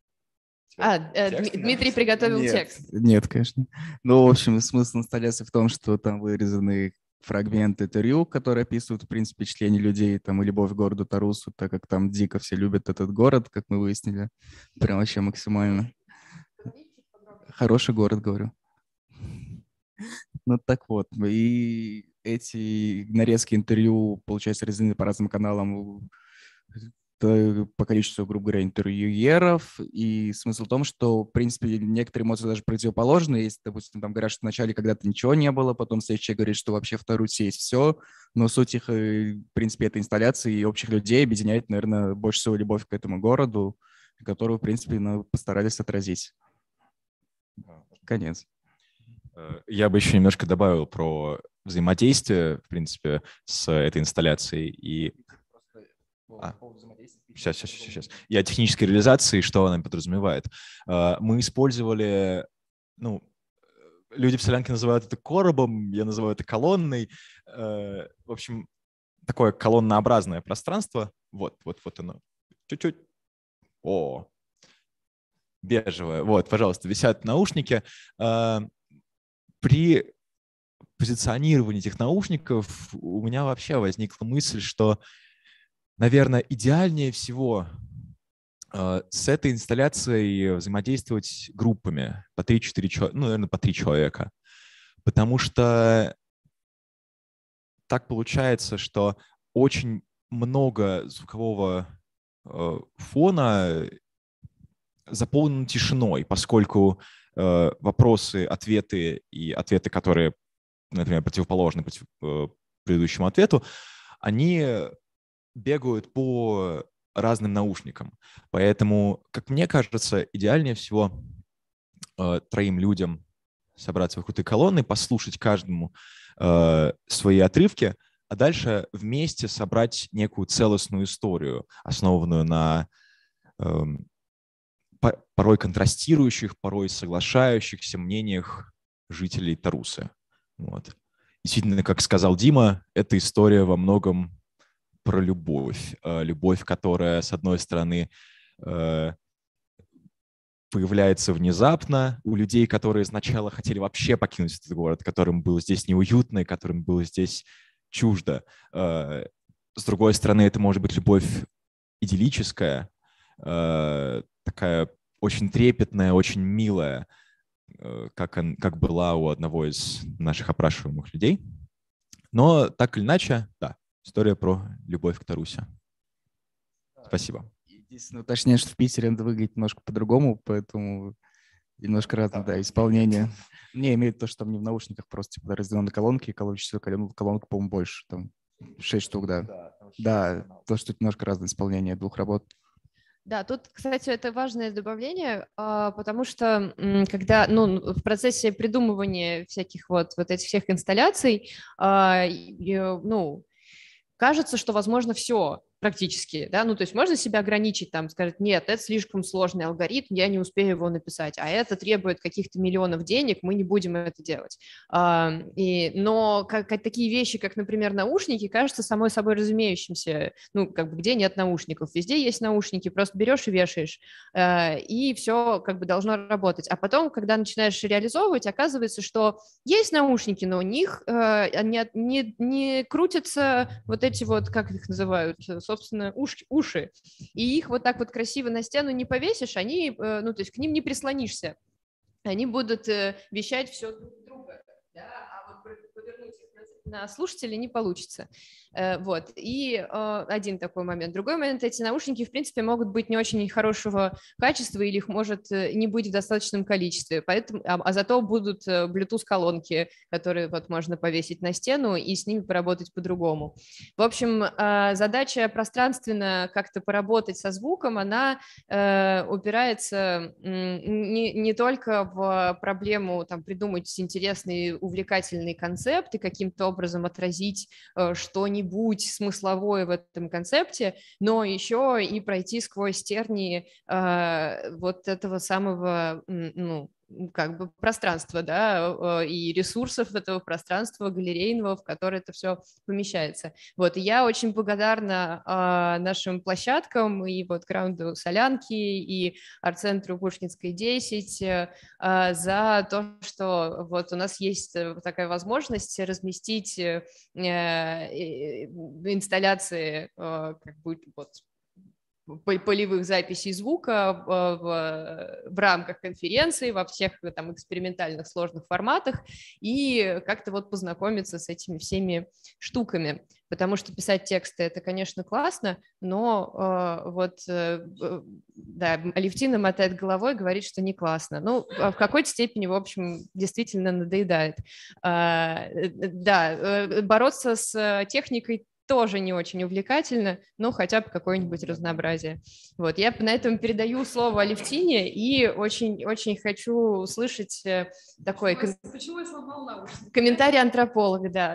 [SPEAKER 5] Дмитрий приготовил текст.
[SPEAKER 7] Нет, конечно. Ну, в общем, смысл инсталляции в том, что там вырезаны фрагменты интервью, которые описывают, в принципе, впечатления людей, там, и любовь к городу Тарусу, так как там дико все любят этот город, как мы выяснили. Прям вообще максимально. Хороший город, говорю. Ну, так вот. И эти нарезки интервью, получается, разделены по разным каналам, по количеству, грубо говоря, интервьюеров, и смысл в том, что, в принципе, некоторые эмоции даже противоположны. Если, допустим, там говорят, что вначале когда-то ничего не было, потом следующий человек говорит, что вообще в Тарусе есть все, но суть их, в принципе, этой инсталляции и общих людей объединяет, наверное, больше всего любовь к этому городу, которую, в принципе, постарались отразить. Конец.
[SPEAKER 8] Я бы еще немножко добавил про взаимодействие, в принципе, с этой инсталляцией и... Сейчас. И о технической реализации, что она подразумевает. Мы использовали, люди в Солянке называют это коробом, я называю это колонной. В общем, такое колоннообразное пространство. Вот оно. Чуть-чуть. Бежевое. Вот, пожалуйста, висят наушники. При позиционировании этих наушников у меня вообще возникла мысль, что, наверное, идеальнее всего с этой инсталляцией взаимодействовать группами по 3-4 человека, наверное, по 3 человека. Потому что так получается, что очень много звукового фона заполнено тишиной, поскольку вопросы, ответы и ответы, которые, например, противоположны предыдущему ответу, они бегают по разным наушникам. Поэтому, как мне кажется, идеальнее всего 3 людям собраться в какой-то колонны, послушать каждому свои отрывки, а дальше вместе собрать некую целостную историю, основанную на порой контрастирующих, порой соглашающихся мнениях жителей Тарусы. Вот. Действительно, как сказал Дима, эта история во многом про любовь. Любовь, которая, с одной стороны, появляется внезапно у людей, которые сначала хотели вообще покинуть этот город, которым было здесь неуютно и которым было здесь чуждо. С другой стороны, это может быть любовь идиллическая, такая очень трепетная, очень милая, как была у одного из наших опрашиваемых людей. Но так или иначе, да, история про любовь к Тарусе. Спасибо.
[SPEAKER 7] Единственное уточнение, что в Питере это выглядит немножко по-другому, поэтому немножко разное, да, исполнение. Не, имеет то, что там не в наушниках, просто типа разделены колонки, и количество колонок, по-моему, больше, там 6 штук, да. Да, то, что немножко разное исполнение двух работ.
[SPEAKER 5] Да, тут, кстати, это важное добавление, потому что когда, в процессе придумывания всяких вот этих всех инсталляций, кажется, что возможно все практически, да, то есть можно себя ограничить, там, сказать, нет, это слишком сложный алгоритм, я не успею его написать, а это требует каких-то миллионов денег, мы не будем это делать. Но такие вещи, как, например, наушники, кажутся самой собой разумеющимся, где нет наушников, везде есть наушники, просто берешь и вешаешь, и все должно работать. А потом, когда начинаешь реализовывать, оказывается, что есть наушники, но у них не крутятся вот эти как их называют, собственно, уши, и их вот так вот красиво на стену не повесишь, они, то есть к ним не прислонишься, они будут вещать все друг друга, да, а вот повернуть их на слушателя не получится. И один такой момент. Другой момент, эти наушники, в принципе, могут быть не очень хорошего качества или их может не быть в достаточном количестве, поэтому, зато будут Bluetooth-колонки, которые можно повесить на стену и с ними поработать по-другому. В общем, задача пространственно как-то поработать со звуком, она упирается не только в проблему придумать интересный, увлекательный концепт и каким-то образом отразить что-нибудь смысловое в этом концепте, но еще и пройти сквозь тернии вот этого самого, пространства, да, и ресурсов этого пространства галерейного, в которое это все помещается. И я очень благодарна нашим площадкам, и Граунду Солянки, и арт-центру Пушкинской 10 за то, что у нас есть такая возможность разместить инсталляции полевых записей звука в рамках конференции, во всех экспериментальных сложных форматах и как-то познакомиться с этими всеми штуками. Потому что писать тексты – это, конечно, классно, но Алевтина мотает головой, говорит, что не классно. В какой-то степени, в общем, действительно надоедает. Бороться с техникой тоже не очень увлекательно, но хотя бы какое-нибудь разнообразие. Я на этом передаю слово Алевтине и очень хочу услышать такой
[SPEAKER 9] Почему я сломал наушники?
[SPEAKER 5] Комментарий антрополога, да.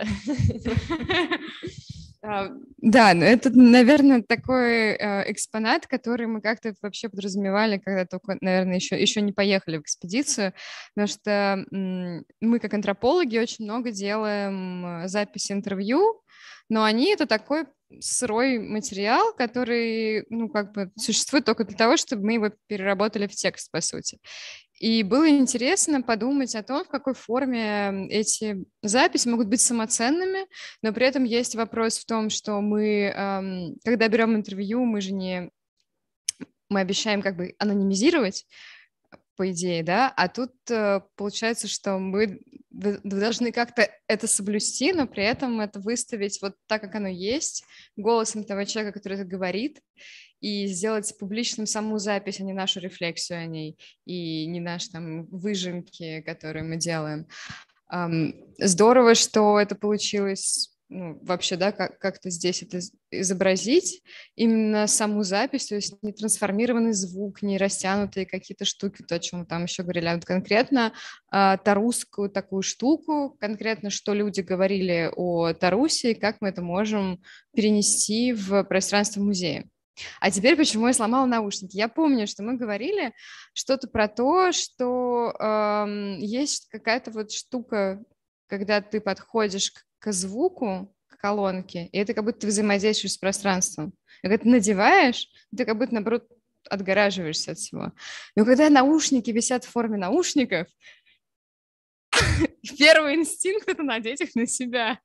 [SPEAKER 9] Да, это, наверное, такой экспонат, который мы как-то вообще подразумевали, когда только, наверное, еще не поехали в экспедицию, потому что мы, как антропологи, очень много делаем записи интервью, но они — это такой сырой материал, который, существует только для того, чтобы мы его переработали в текст, по сути. И было интересно подумать о том, в какой форме эти записи могут быть самоценными, но при этом есть вопрос в том, что мы, когда берем интервью, мы обещаем анонимизировать, по идее, да, а тут получается, что мы должны как-то это соблюсти, но при этом это выставить так, как оно есть, голосом того человека, который это говорит, и сделать публичным саму запись, а не нашу рефлексию о ней, и не наши выжимки, которые мы делаем. Здорово, что это получилось, вообще, да, как-то здесь это изобразить, именно саму запись, то есть не трансформированный звук, не растянутые какие-то штуки, то, о чем мы там еще говорили, а конкретно тарусскую такую штуку, конкретно, что люди говорили о Тарусе, и как мы это можем перенести в пространство музея. А теперь, почему я сломала наушники? Я помню, что мы говорили что-то про то, что есть какая-то штука, когда ты подходишь к звуку, к колонке, и это как будто ты взаимодействуешь с пространством. И когда ты надеваешь, ты как будто, наоборот, отгораживаешься от всего. Но когда наушники висят в форме наушников, первый инстинкт — это надеть их на себя.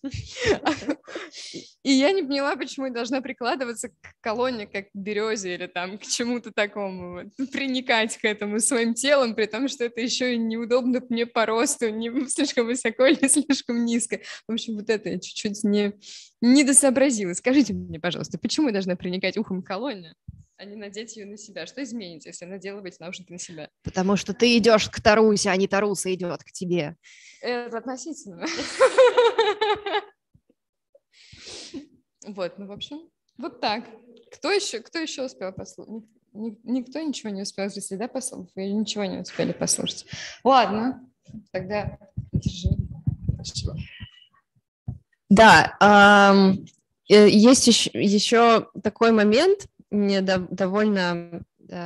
[SPEAKER 9] И я не поняла, почему я должна прикладываться к колонне, как к березе или там к чему-то такому, вот, приникать к этому своим телом, при том, что это еще и неудобно мне по росту, не слишком высоко или слишком низко. В общем, вот это я чуть-чуть не досообразила. Скажите мне, пожалуйста, почему я должна приникать ухом к колонне, а не надеть ее на себя? Что изменится, если надела бы эти наушники на себя?
[SPEAKER 5] Потому что ты идешь к Тарусе, а не Таруса идет к тебе.
[SPEAKER 9] Это относительно. Вот, ну, в общем, вот так. Кто еще успел послушать? Никто ничего не успел, если да, послушать? Или ничего не успели послушать? Ладно, тогда держи. Спасибо.
[SPEAKER 5] Да, есть еще такой момент, мне довольно...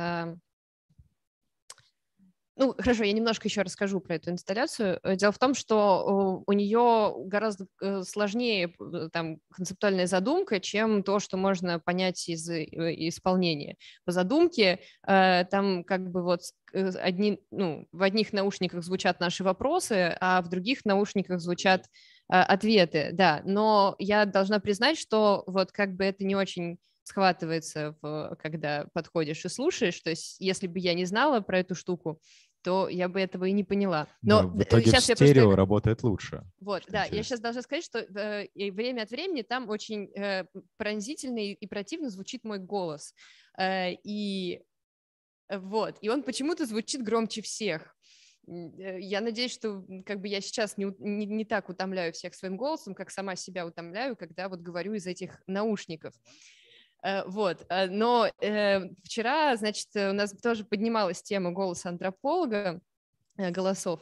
[SPEAKER 5] Ну, хорошо, я немножко еще расскажу про эту инсталляцию. Дело в том, что у нее гораздо сложнее там концептуальная задумка, чем то, что можно понять из исполнения. По задумке там как бы вот в одних наушниках звучат наши вопросы, а в других наушниках звучат ответы, да. Но я должна признать, что вот как бы это не очень схватывается, когда подходишь и слушаешь. То есть если бы я не знала про эту штуку, то я бы этого и не поняла. Но
[SPEAKER 8] в итоге
[SPEAKER 5] сейчас
[SPEAKER 8] в стерео работает лучше.
[SPEAKER 5] Вот, да, я сейчас должна сказать, что время от времени там очень пронзительно и противно звучит мой голос. И он почему-то звучит громче всех. Я надеюсь, что как бы я сейчас не так утомляю всех своим голосом, как сама себя утомляю, когда вот говорю из этих наушников. Вот, но вчера, значит, у нас тоже поднималась тема голоса антрополога, голосов,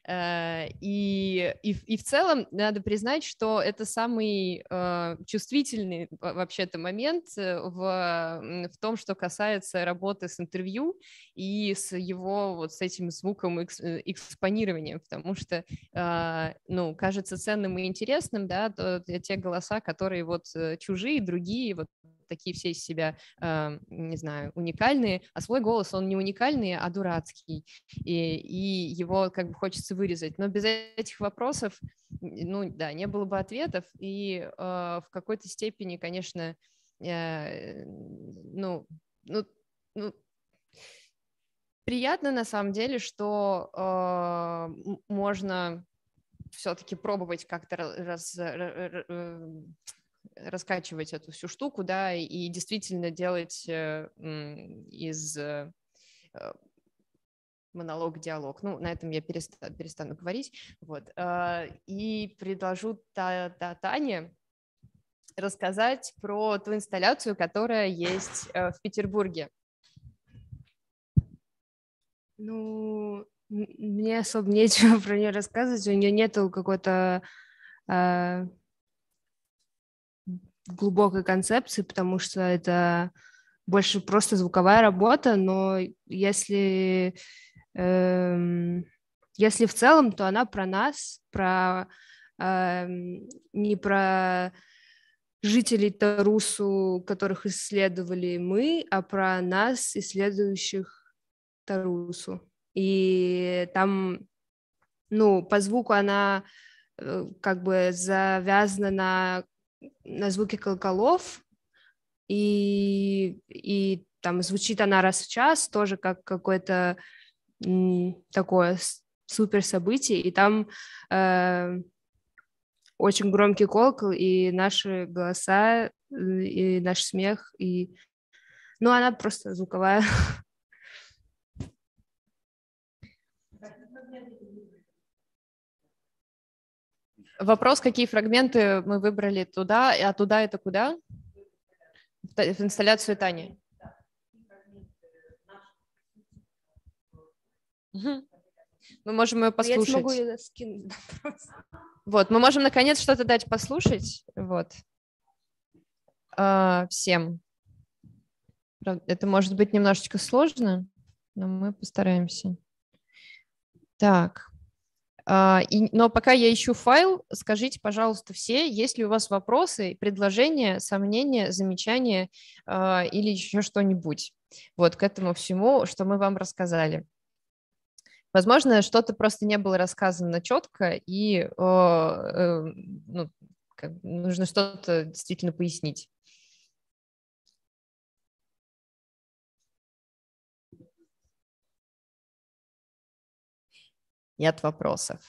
[SPEAKER 5] и в целом надо признать, что это самый чувствительный вообще-то момент в том, что касается работы с интервью и с его вот с этим звуком экспонирования, потому что, ну, кажется ценным и интересным, да, те голоса, которые вот чужие, другие, вот такие все из себя, не знаю, уникальные, а свой голос, он не уникальный, а дурацкий, и его как бы хочется вырезать. Но без этих вопросов, ну да, не было бы ответов, и в какой-то степени, конечно, приятно на самом деле, что можно все-таки пробовать как-то раскачивать эту всю штуку, да, и действительно делать из монолог-диалог. Ну, на этом я перестану говорить. Вот. И предложу Тане рассказать про ту инсталляцию, которая есть в Петербурге. Ну, мне особо нечего про нее рассказывать, у нее нету какой-то глубокой концепции, потому что это больше просто звуковая работа, но если в целом, то она про нас, не про жителей Тарусу, которых исследовали мы, а про нас, исследующих Тарусу. И там, ну, по звуку она как бы завязана на звуки колоколов, и там звучит она раз в час, тоже как какое-то такое супер событие, и там очень громкий колокол, и наши голоса, и наш смех, и... Ну, она просто звуковая. Вопрос, какие фрагменты мы выбрали туда, а туда это куда? В инсталляцию Тани. Угу. Мы можем ее послушать. Я смогу ее скинуть. Вот, мы можем наконец что-то дать послушать. Вот. Всем. Это может быть немножечко сложно, но мы постараемся. Так. Но пока я ищу файл, скажите, пожалуйста, все, есть ли у вас вопросы, предложения, сомнения, замечания или еще что-нибудь вот к этому всему, что мы вам рассказали. Возможно, что-то просто не было рассказано четко, и ну, нужно что-то действительно пояснить. Нет вопросов.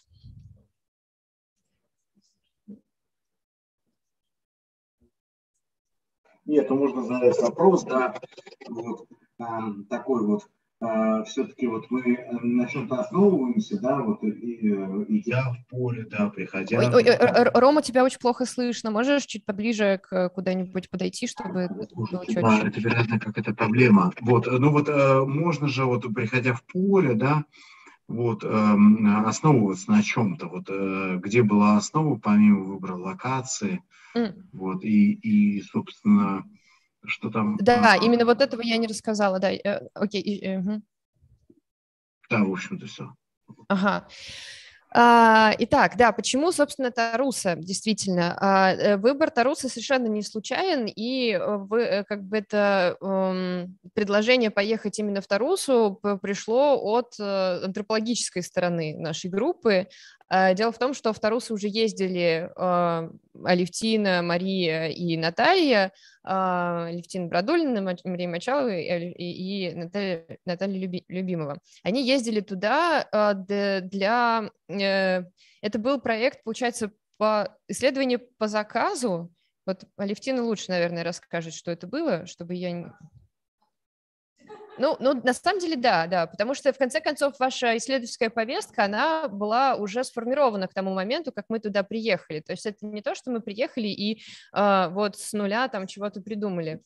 [SPEAKER 10] Нет, ну можно задать вопрос, да, вот, такой вот, все-таки вот мы на чем-то основываемся, да, вот, и идя в поле, да, приходя...
[SPEAKER 5] Рома, тебя очень плохо слышно, можешь чуть поближе куда-нибудь подойти, чтобы было четче?
[SPEAKER 10] Да, это, вероятно, какая-то проблема. Вот, ну вот, можно же, вот, приходя в поле, да, вот, основываться на чем-то, вот, где была основа, помимо выбора локации, вот, и, собственно, что там...
[SPEAKER 5] Да, именно вот этого я не рассказала, да, окей.
[SPEAKER 10] Да, в общем-то, все.
[SPEAKER 5] Ага. Итак, да, почему, собственно, Таруса, действительно, выбор Таруса совершенно не случайен, и как бы это предложение поехать именно в Тарусу пришло от антропологической стороны нашей группы. Дело в том, что в Тарусу уже ездили Алевтина, Мария и Наталья, Алевтина Брадулина, Мария Мочалова и Наталья Любимова. Они ездили туда для... Это был проект, получается, по исследованию по заказу. Вот Алевтина лучше, наверное, расскажет, что это было, чтобы я... Ну, на самом деле, да, потому что, в конце концов, ваша исследовательская повестка, она была уже сформирована к тому моменту, как мы туда приехали. То есть это не то, что мы приехали и вот с нуля там чего-то придумали,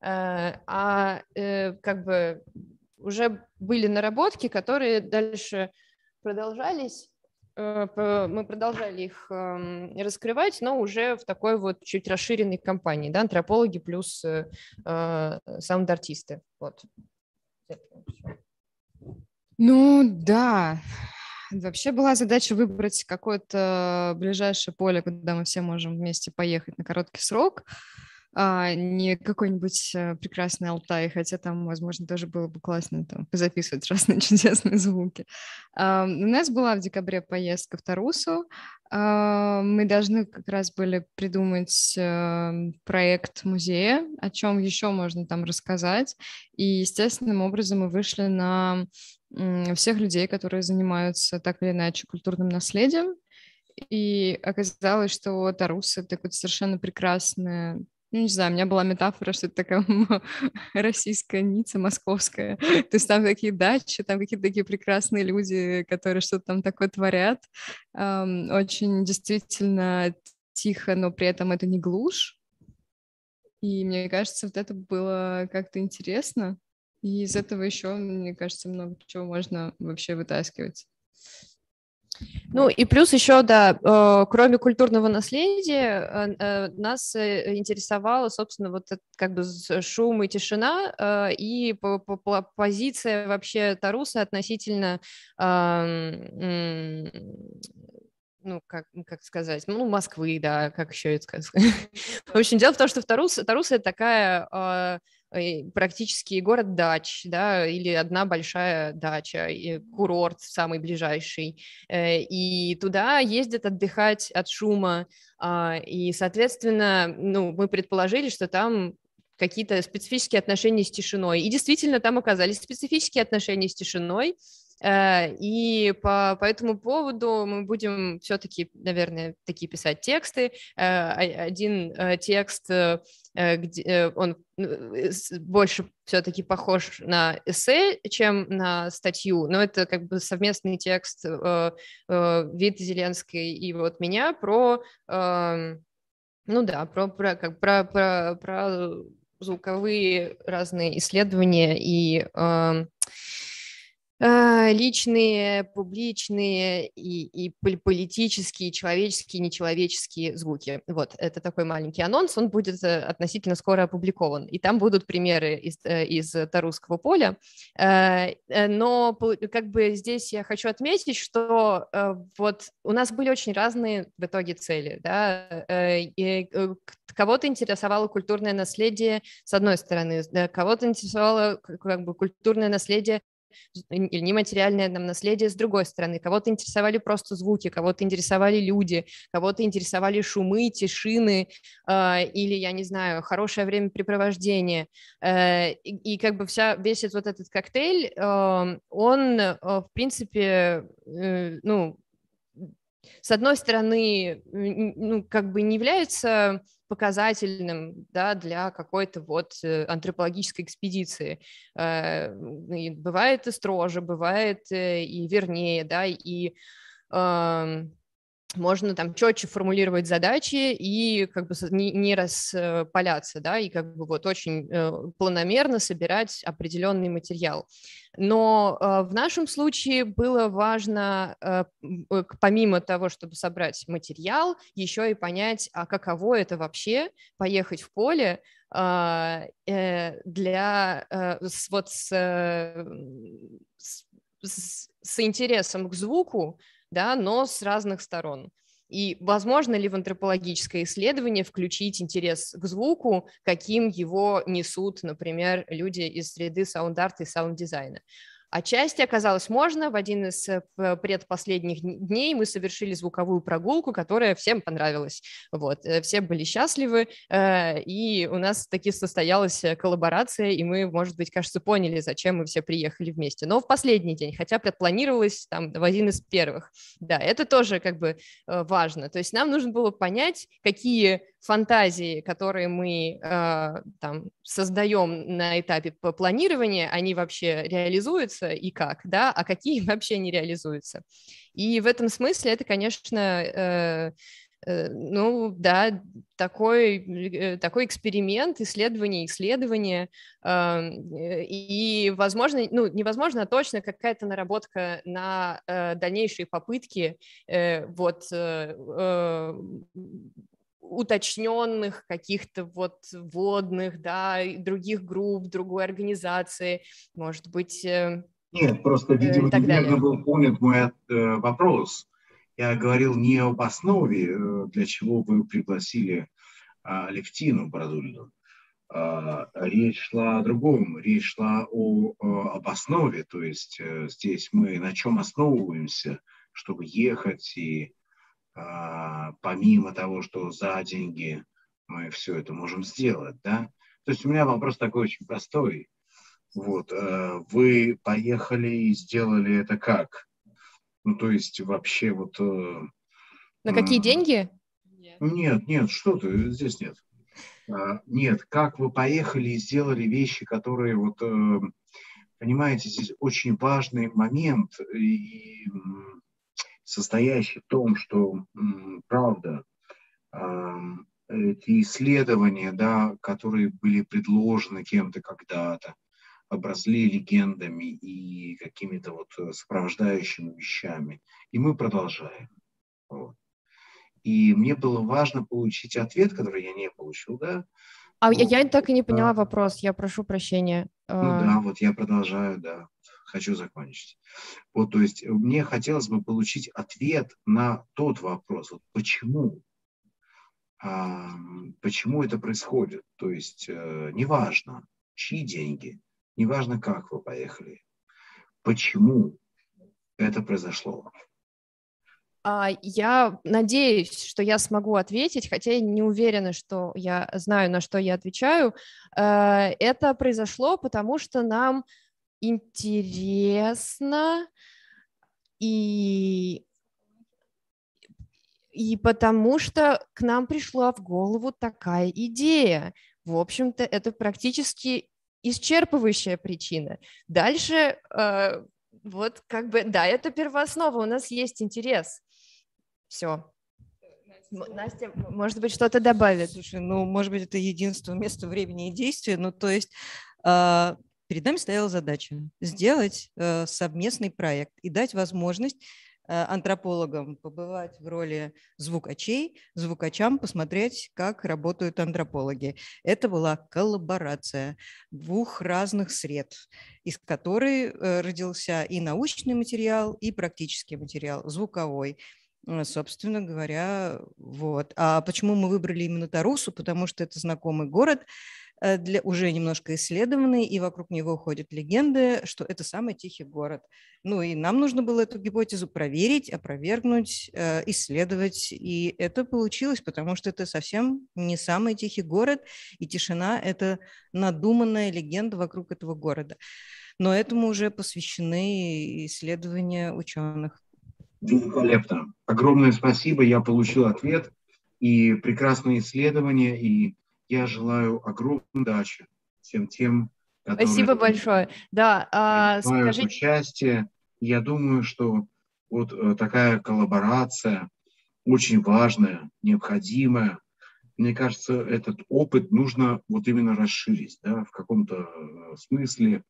[SPEAKER 5] как бы уже были наработки, которые дальше продолжались. Мы продолжали их раскрывать, но уже в такой вот чуть расширенной компании, да, антропологи плюс саунд-артисты, вот.
[SPEAKER 9] Ну, да. Вообще была задача выбрать какое-то ближайшее поле, куда мы все можем вместе поехать на короткий срок, не какой-нибудь прекрасный Алтай, хотя там, возможно, тоже было бы классно там позаписывать разные чудесные звуки. У нас была в декабре поездка в Тарусу. Мы должны как раз были придумать проект музея, о чем еще можно там рассказать. И естественным образом мы вышли на всех людей, которые занимаются так или иначе культурным наследием. И оказалось, что Тарус — это такое совершенно прекрасное... Ну, не знаю, у меня была метафора, что это такая российская Ницца, московская. То есть там такие дачи, там какие-то такие прекрасные люди, которые что-то там такое творят. Очень действительно тихо, но при этом это не глушь. И мне кажется, вот это было как-то интересно. И из этого еще, мне кажется, много чего можно вообще вытаскивать.
[SPEAKER 5] Ну и плюс еще, да, кроме культурного наследия, нас интересовало, собственно, вот этот, как бы шум и тишина, и позиция вообще Таруса относительно, ну, как сказать, ну, Москвы, да, как еще это сказать. В общем, дело в том, что Тарус это такая... практически город дач, да, или одна большая дача, и курорт самый ближайший, и туда ездят отдыхать от шума, и, соответственно, ну, мы предположили, что там какие-то специфические отношения с тишиной, и действительно там оказались специфические отношения с тишиной, и по этому поводу мы будем все-таки, наверное, такие писать тексты. Один текст, где он больше все-таки похож на эссе, чем на статью, но это как бы совместный текст Виты Зеленской и вот меня про, ну да, про звуковые разные исследования и личные, публичные и политические, человеческие, нечеловеческие звуки. Вот, это такой маленький анонс, он будет относительно скоро опубликован. И там будут примеры из Тарусского поля. Но как бы здесь я хочу отметить, что вот у нас были очень разные в итоге цели. Да? И кого-то интересовало культурное наследие с одной стороны, кого-то интересовало как бы культурное наследие или нематериальное нам наследие с другой стороны. Кого-то интересовали просто звуки, кого-то интересовали люди, кого-то интересовали шумы, тишины, или, я не знаю, хорошее времяпрепровождение. И как бы весь вот этот коктейль, он, в принципе, ну, с одной стороны, ну, как бы не является показательным, да, для какой-то вот антропологической экспедиции. Бывает и строже, бывает и вернее, да, и можно там четче формулировать задачи и как бы не распаляться, да, и как бы вот очень планомерно собирать определенный материал. Но в нашем случае было важно, помимо того, чтобы собрать материал, еще и понять, а каково это вообще поехать в поле с интересом к звуку, да, но с разных сторон. И возможно ли в антропологическое исследование включить интерес к звуку, каким его несут, например, люди из среды саунд-арта и саунд-дизайна? Отчасти оказалось можно. В один из предпоследних дней мы совершили звуковую прогулку, которая всем понравилась. Вот. Все были счастливы, и у нас таки состоялась коллаборация, и мы, может быть, кажется, поняли, зачем мы все приехали вместе. Но в последний день, хотя предпланировалось там в один из первых. Да, это тоже как бы важно. То есть нам нужно было понять, какие фантазии, которые мы там создаем на этапе планирования, они вообще реализуются и как, да, а какие вообще не реализуются. И в этом смысле это, конечно, ну, да, такой эксперимент, исследование, и, возможно, ну, невозможно, а точно какая-то наработка на дальнейшие попытки уточненных каких-то вот вводных, да, других групп, другой организации, может быть,
[SPEAKER 10] Нет, просто, видимо, неверно был понят мой вопрос. Я говорил не об основе, для чего вы пригласили Алевтину Брадулину. Речь шла о другом, речь шла об основе, то есть здесь мы на чем основываемся, чтобы ехать и помимо того, что за деньги мы все это можем сделать, да? То есть у меня вопрос такой очень простой. Вот, вы поехали и сделали это как? Ну, то есть вообще вот...
[SPEAKER 5] На какие деньги?
[SPEAKER 10] Нет, что ты, здесь нет. Нет, как вы поехали и сделали вещи, которые вот, понимаете, здесь очень важный момент, и состоящий в том, что, правда, эти исследования, да, которые были предложены кем-то когда-то, обросли легендами и какими-то вот сопровождающими вещами. И мы продолжаем. Вот. И мне было важно получить ответ, который я не получил, да.
[SPEAKER 5] А вот. Я так и не поняла вопрос, я прошу прощения.
[SPEAKER 10] Ну да, вот я продолжаю, да, хочу закончить. Вот, то есть мне хотелось бы получить ответ на тот вопрос, вот почему это происходит. То есть неважно, чьи деньги, неважно, как вы поехали, почему это произошло.
[SPEAKER 5] Я надеюсь, что я смогу ответить, хотя я не уверена, что я знаю, на что я отвечаю. Это произошло, потому что нам интересно и потому что к нам пришла в голову такая идея. В общем-то, это практически исчерпывающая причина. Дальше, вот как бы, да, это первооснова, у нас есть интерес. Все. Настя, может быть, что-то добавит?
[SPEAKER 4] Слушай, ну, может быть, это единство места, времени и действия. Ну, то есть перед нами стояла задача сделать совместный проект и дать возможность антропологам побывать в роли звукачам посмотреть, как работают антропологи. Это была коллаборация двух разных сред, из которой родился и научный материал, и практический материал, звуковой. Собственно говоря, вот. А почему мы выбрали именно Тарусу? Потому что это знакомый город, уже немножко исследованный, и вокруг него ходят легенды, что это самый тихий город. Ну и нам нужно было эту гипотезу проверить, опровергнуть, исследовать, и это получилось, потому что это совсем не самый тихий город, и тишина – это надуманная легенда вокруг этого города. Но этому уже посвящены исследования ученых.
[SPEAKER 10] Великолепно. Огромное спасибо, я получил ответ и прекрасное исследование, и я желаю огромной удачи всем тем, которые
[SPEAKER 1] Спасибо большое. Да,
[SPEAKER 10] принимают
[SPEAKER 1] скажите...
[SPEAKER 10] участие. Я думаю, что вот такая коллаборация очень важная, необходимая. Мне кажется, этот опыт нужно вот именно расширить, да, в каком-то смысле,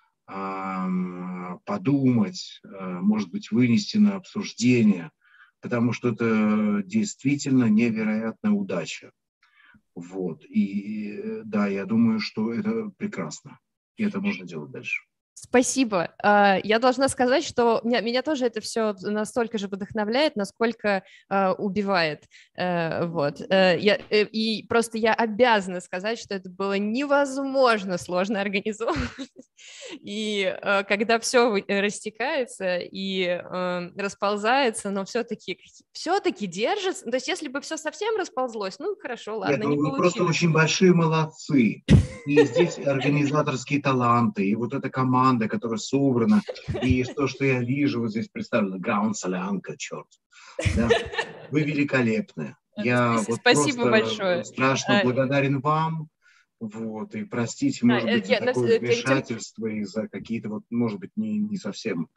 [SPEAKER 10] подумать, может быть, вынести на обсуждение, потому что это действительно невероятная удача. Вот. И да, я думаю, что это прекрасно. И это можно делать дальше.
[SPEAKER 1] Спасибо. Я должна сказать, что меня тоже это все настолько же вдохновляет, насколько убивает. Вот. И просто я обязана сказать, что это было невозможно сложно организовать. И когда все растекается и расползается, но все-таки держится. То есть если бы все совсем расползлось, ну хорошо, ладно,
[SPEAKER 10] Нет,
[SPEAKER 1] не
[SPEAKER 10] вы
[SPEAKER 1] получилось.
[SPEAKER 10] просто очень большие молодцы. И здесь организаторские таланты, и вот эта команда, которая собрана, и то, что я вижу, вот здесь представлено, Гаун-солянка, черт. Да? Вы великолепны. Я вот
[SPEAKER 1] Спасибо
[SPEAKER 10] просто
[SPEAKER 1] большое.
[SPEAKER 10] страшно благодарен вам. Вот, и простите, может быть, за такое вмешательство и за какие-то, вот, может быть, не совсем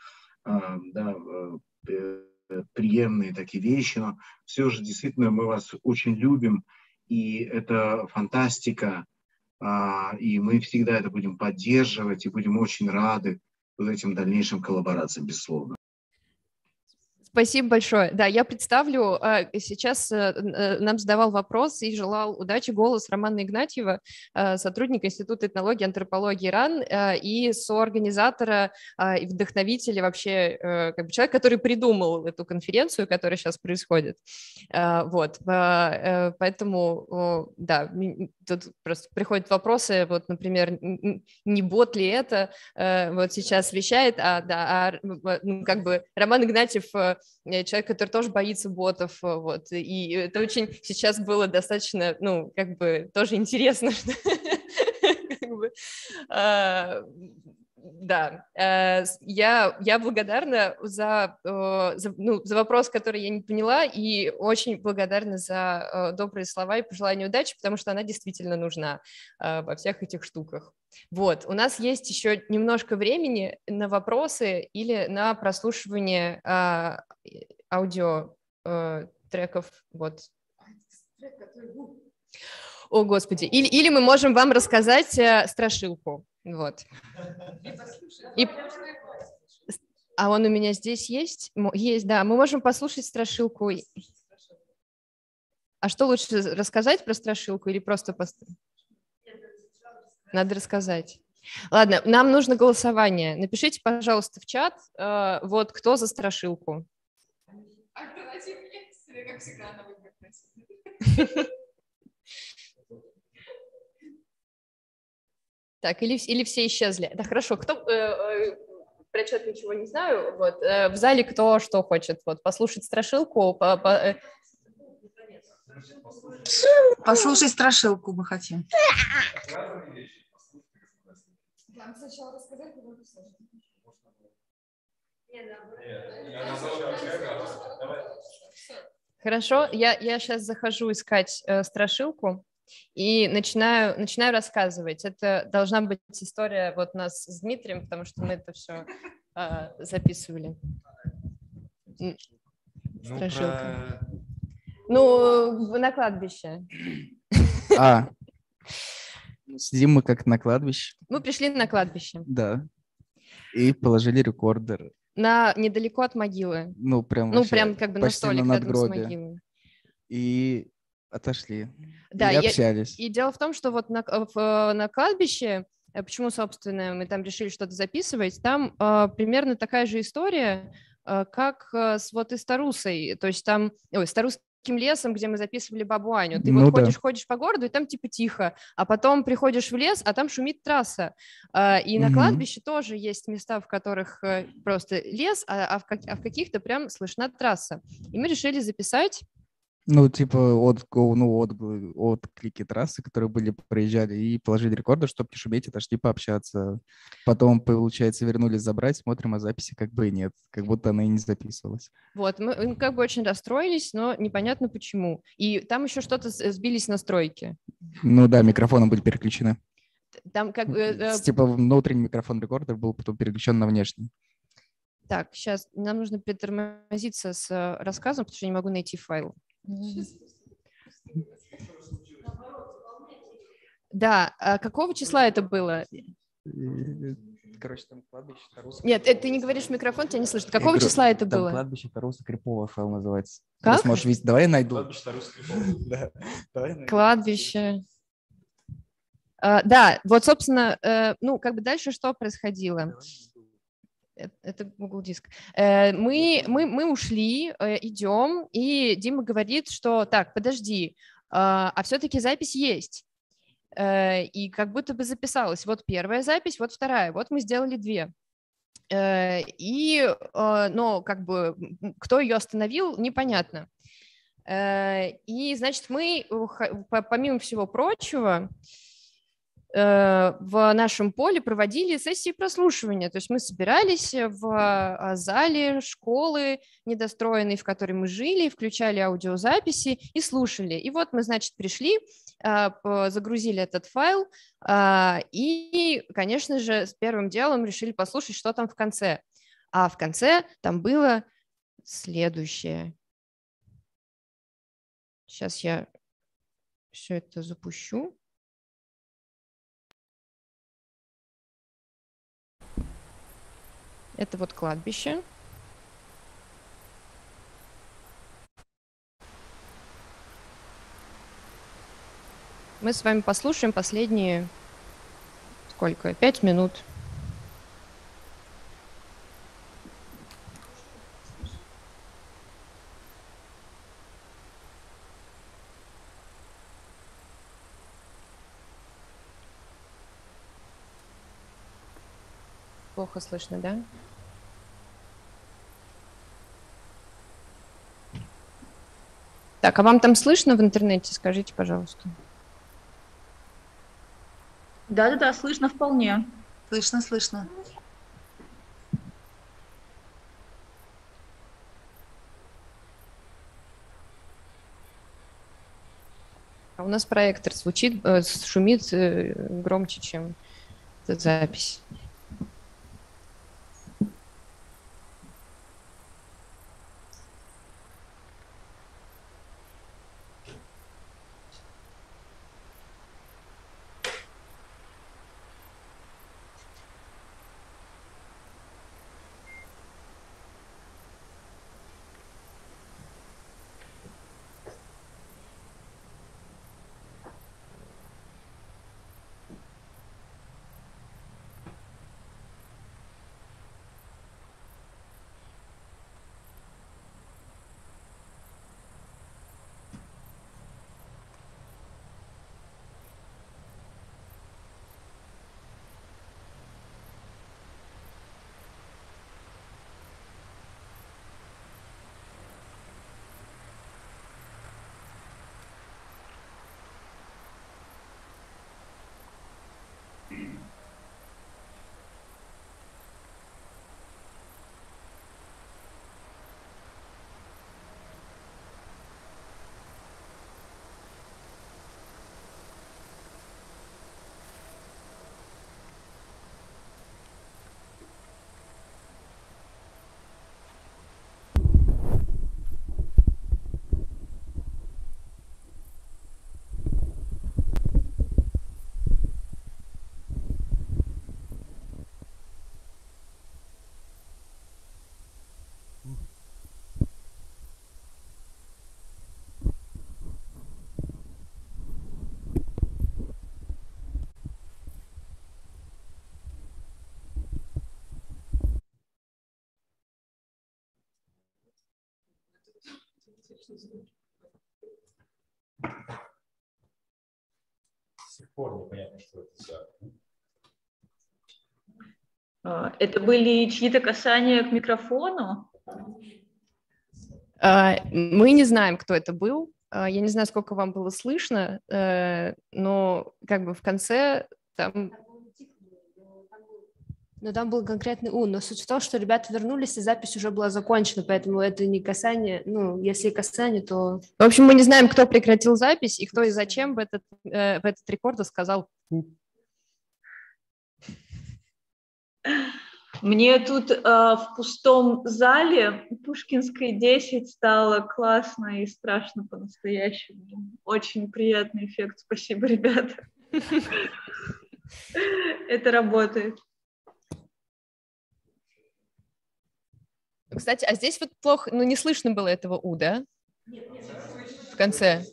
[SPEAKER 10] приемные такие вещи, но все же действительно мы вас очень любим, и это фантастика, и мы всегда это будем поддерживать, и будем очень рады вот этим дальнейшим коллаборациям, безусловно.
[SPEAKER 1] Спасибо большое. Да, я представлю, сейчас нам задавал вопрос и желал удачи голос Романа Игнатьева, сотрудника Института этнологии и антропологии РАН и соорганизатора и вдохновителя вообще, как бы человек, который придумал эту конференцию, которая сейчас происходит. Вот, поэтому, да, тут просто приходят вопросы, вот, например, не бот ли это вот сейчас вещает, ну, как бы Роман Игнатьев человек, который тоже боится ботов, вот, и это очень сейчас было достаточно, ну, как бы тоже интересно, что, как бы, да, я благодарна за вопрос, который я не поняла, и очень благодарна за добрые слова и пожелания удачи, потому что она действительно нужна во всех этих штуках. Вот, у нас есть еще немножко времени на вопросы или на прослушивание аудиотреков, вот. О, Господи, или мы можем вам рассказать страшилку, вот. А он у меня здесь есть? Есть, да, мы можем послушать страшилку. А что лучше, рассказать про страшилку или просто поставить? Надо рассказать. Ладно, нам нужно голосование. Напишите, пожалуйста, в чат, вот кто за страшилку. Альтернатив есть, или как всегда на выбор? Так, или все исчезли. Да, хорошо. Кто про чат ничего не знаю. Вот в зале кто что хочет. Вот послушать страшилку.
[SPEAKER 6] Послушать страшилку мы хотим.
[SPEAKER 5] Сначала рассказать, потом послушать.
[SPEAKER 1] Хорошо, я сейчас захожу искать страшилку и начинаю рассказывать. Это должна быть история вот нас с Дмитрием, потому что мы это все записывали. Страшилка. Ну, на кладбище.
[SPEAKER 7] Сидим мы как на кладбище.
[SPEAKER 1] Мы пришли на кладбище.
[SPEAKER 7] Да. И положили рекордер.
[SPEAKER 1] Недалеко от могилы.
[SPEAKER 7] Ну, прям
[SPEAKER 1] как бы на столик рядом с могилой.
[SPEAKER 7] И отошли.
[SPEAKER 1] Да,
[SPEAKER 7] и общались.
[SPEAKER 1] И дело в том, что вот на кладбище, почему, собственно, мы там решили что-то записывать, там примерно такая же история, как с вот и Старусой. То есть там, Старус
[SPEAKER 5] лесом, где мы записывали бабу Аню. Ты
[SPEAKER 7] Ну
[SPEAKER 5] вот
[SPEAKER 7] да.
[SPEAKER 5] ходишь по городу, и там типа тихо, а потом приходишь в лес, а там шумит трасса. И на
[SPEAKER 7] Мгм.
[SPEAKER 5] кладбище тоже есть места, в которых просто лес, а в каких-то прям слышна трасса. И мы решили записать.
[SPEAKER 7] Ну, типа, отклики трассы, которые проезжали, и положили рекорды, чтобы не шуметь, отошли пообщаться. Потом, получается, вернулись забрать, смотрим, а записи как бы и нет, как будто она и не записывалась.
[SPEAKER 5] Вот, мы как бы очень расстроились, но непонятно почему. И там еще что-то сбились настройки.
[SPEAKER 7] Ну да, микрофоны были переключены.
[SPEAKER 5] Там как бы...
[SPEAKER 7] Типа внутренний микрофон рекордер был потом переключен на внешний.
[SPEAKER 5] Так, сейчас нам нужно притормозиться с рассказом, потому что я не могу найти файл. Да, а какого числа это было?
[SPEAKER 7] Короче, там кладбище Таруса.
[SPEAKER 5] Нет, ты не говоришь в микрофон, тебя не слышно. Какого числа это
[SPEAKER 7] там
[SPEAKER 5] было?
[SPEAKER 7] Кладбище Таруса Крепова файл называется.
[SPEAKER 5] Как?
[SPEAKER 7] Просто можешь видеть. Давай я найду. Кладбище Таруса Крепова. Да, давай найду.
[SPEAKER 5] Кладбище. Да, вот, собственно, ну, как бы дальше что происходило? Это Google Диск. Мы ушли, идем, и Дима говорит, что так, подожди, а все-таки запись есть. И как будто бы записалась. Вот первая запись, вот вторая. Вот мы сделали 2. Но как бы кто ее остановил, непонятно. И, значит, мы, помимо всего прочего, в нашем поле проводили сессии прослушивания. То есть мы собирались в зале школы недостроенной, в которой мы жили, включали аудиозаписи и слушали. И вот мы, значит, пришли, загрузили этот файл и, конечно же, с первым делом решили послушать, что там в конце. А в конце там было следующее. Сейчас я все это запущу. Это вот кладбище. Мы с вами послушаем последние, сколько, 5 минут. Плохо слышно, да? Так, а вам там слышно в интернете? Скажите, пожалуйста.
[SPEAKER 3] Да-да-да, слышно вполне.
[SPEAKER 6] Слышно.
[SPEAKER 5] А у нас проектор звучит, шумит громче, чем эта запись.
[SPEAKER 8] До сих пор непонятно, что это за...
[SPEAKER 3] Это были чьи-то касания к микрофону?
[SPEAKER 1] Мы не знаем, кто это был. Я не знаю, сколько вам было слышно, но как бы в конце там... Но там был конкретный но суть в том, что ребята вернулись, и запись уже была закончена, поэтому это не касание, ну, если касание, то... В общем, мы не знаем, кто прекратил запись, и кто и зачем в этот рекорд сказал.
[SPEAKER 3] Мне тут в пустом зале Пушкинской 10 стало классно и страшно по-настоящему. Очень приятный эффект. Спасибо, ребята. Это работает.
[SPEAKER 1] Кстати, а здесь вот плохо, ну, не слышно было этого да? В конце.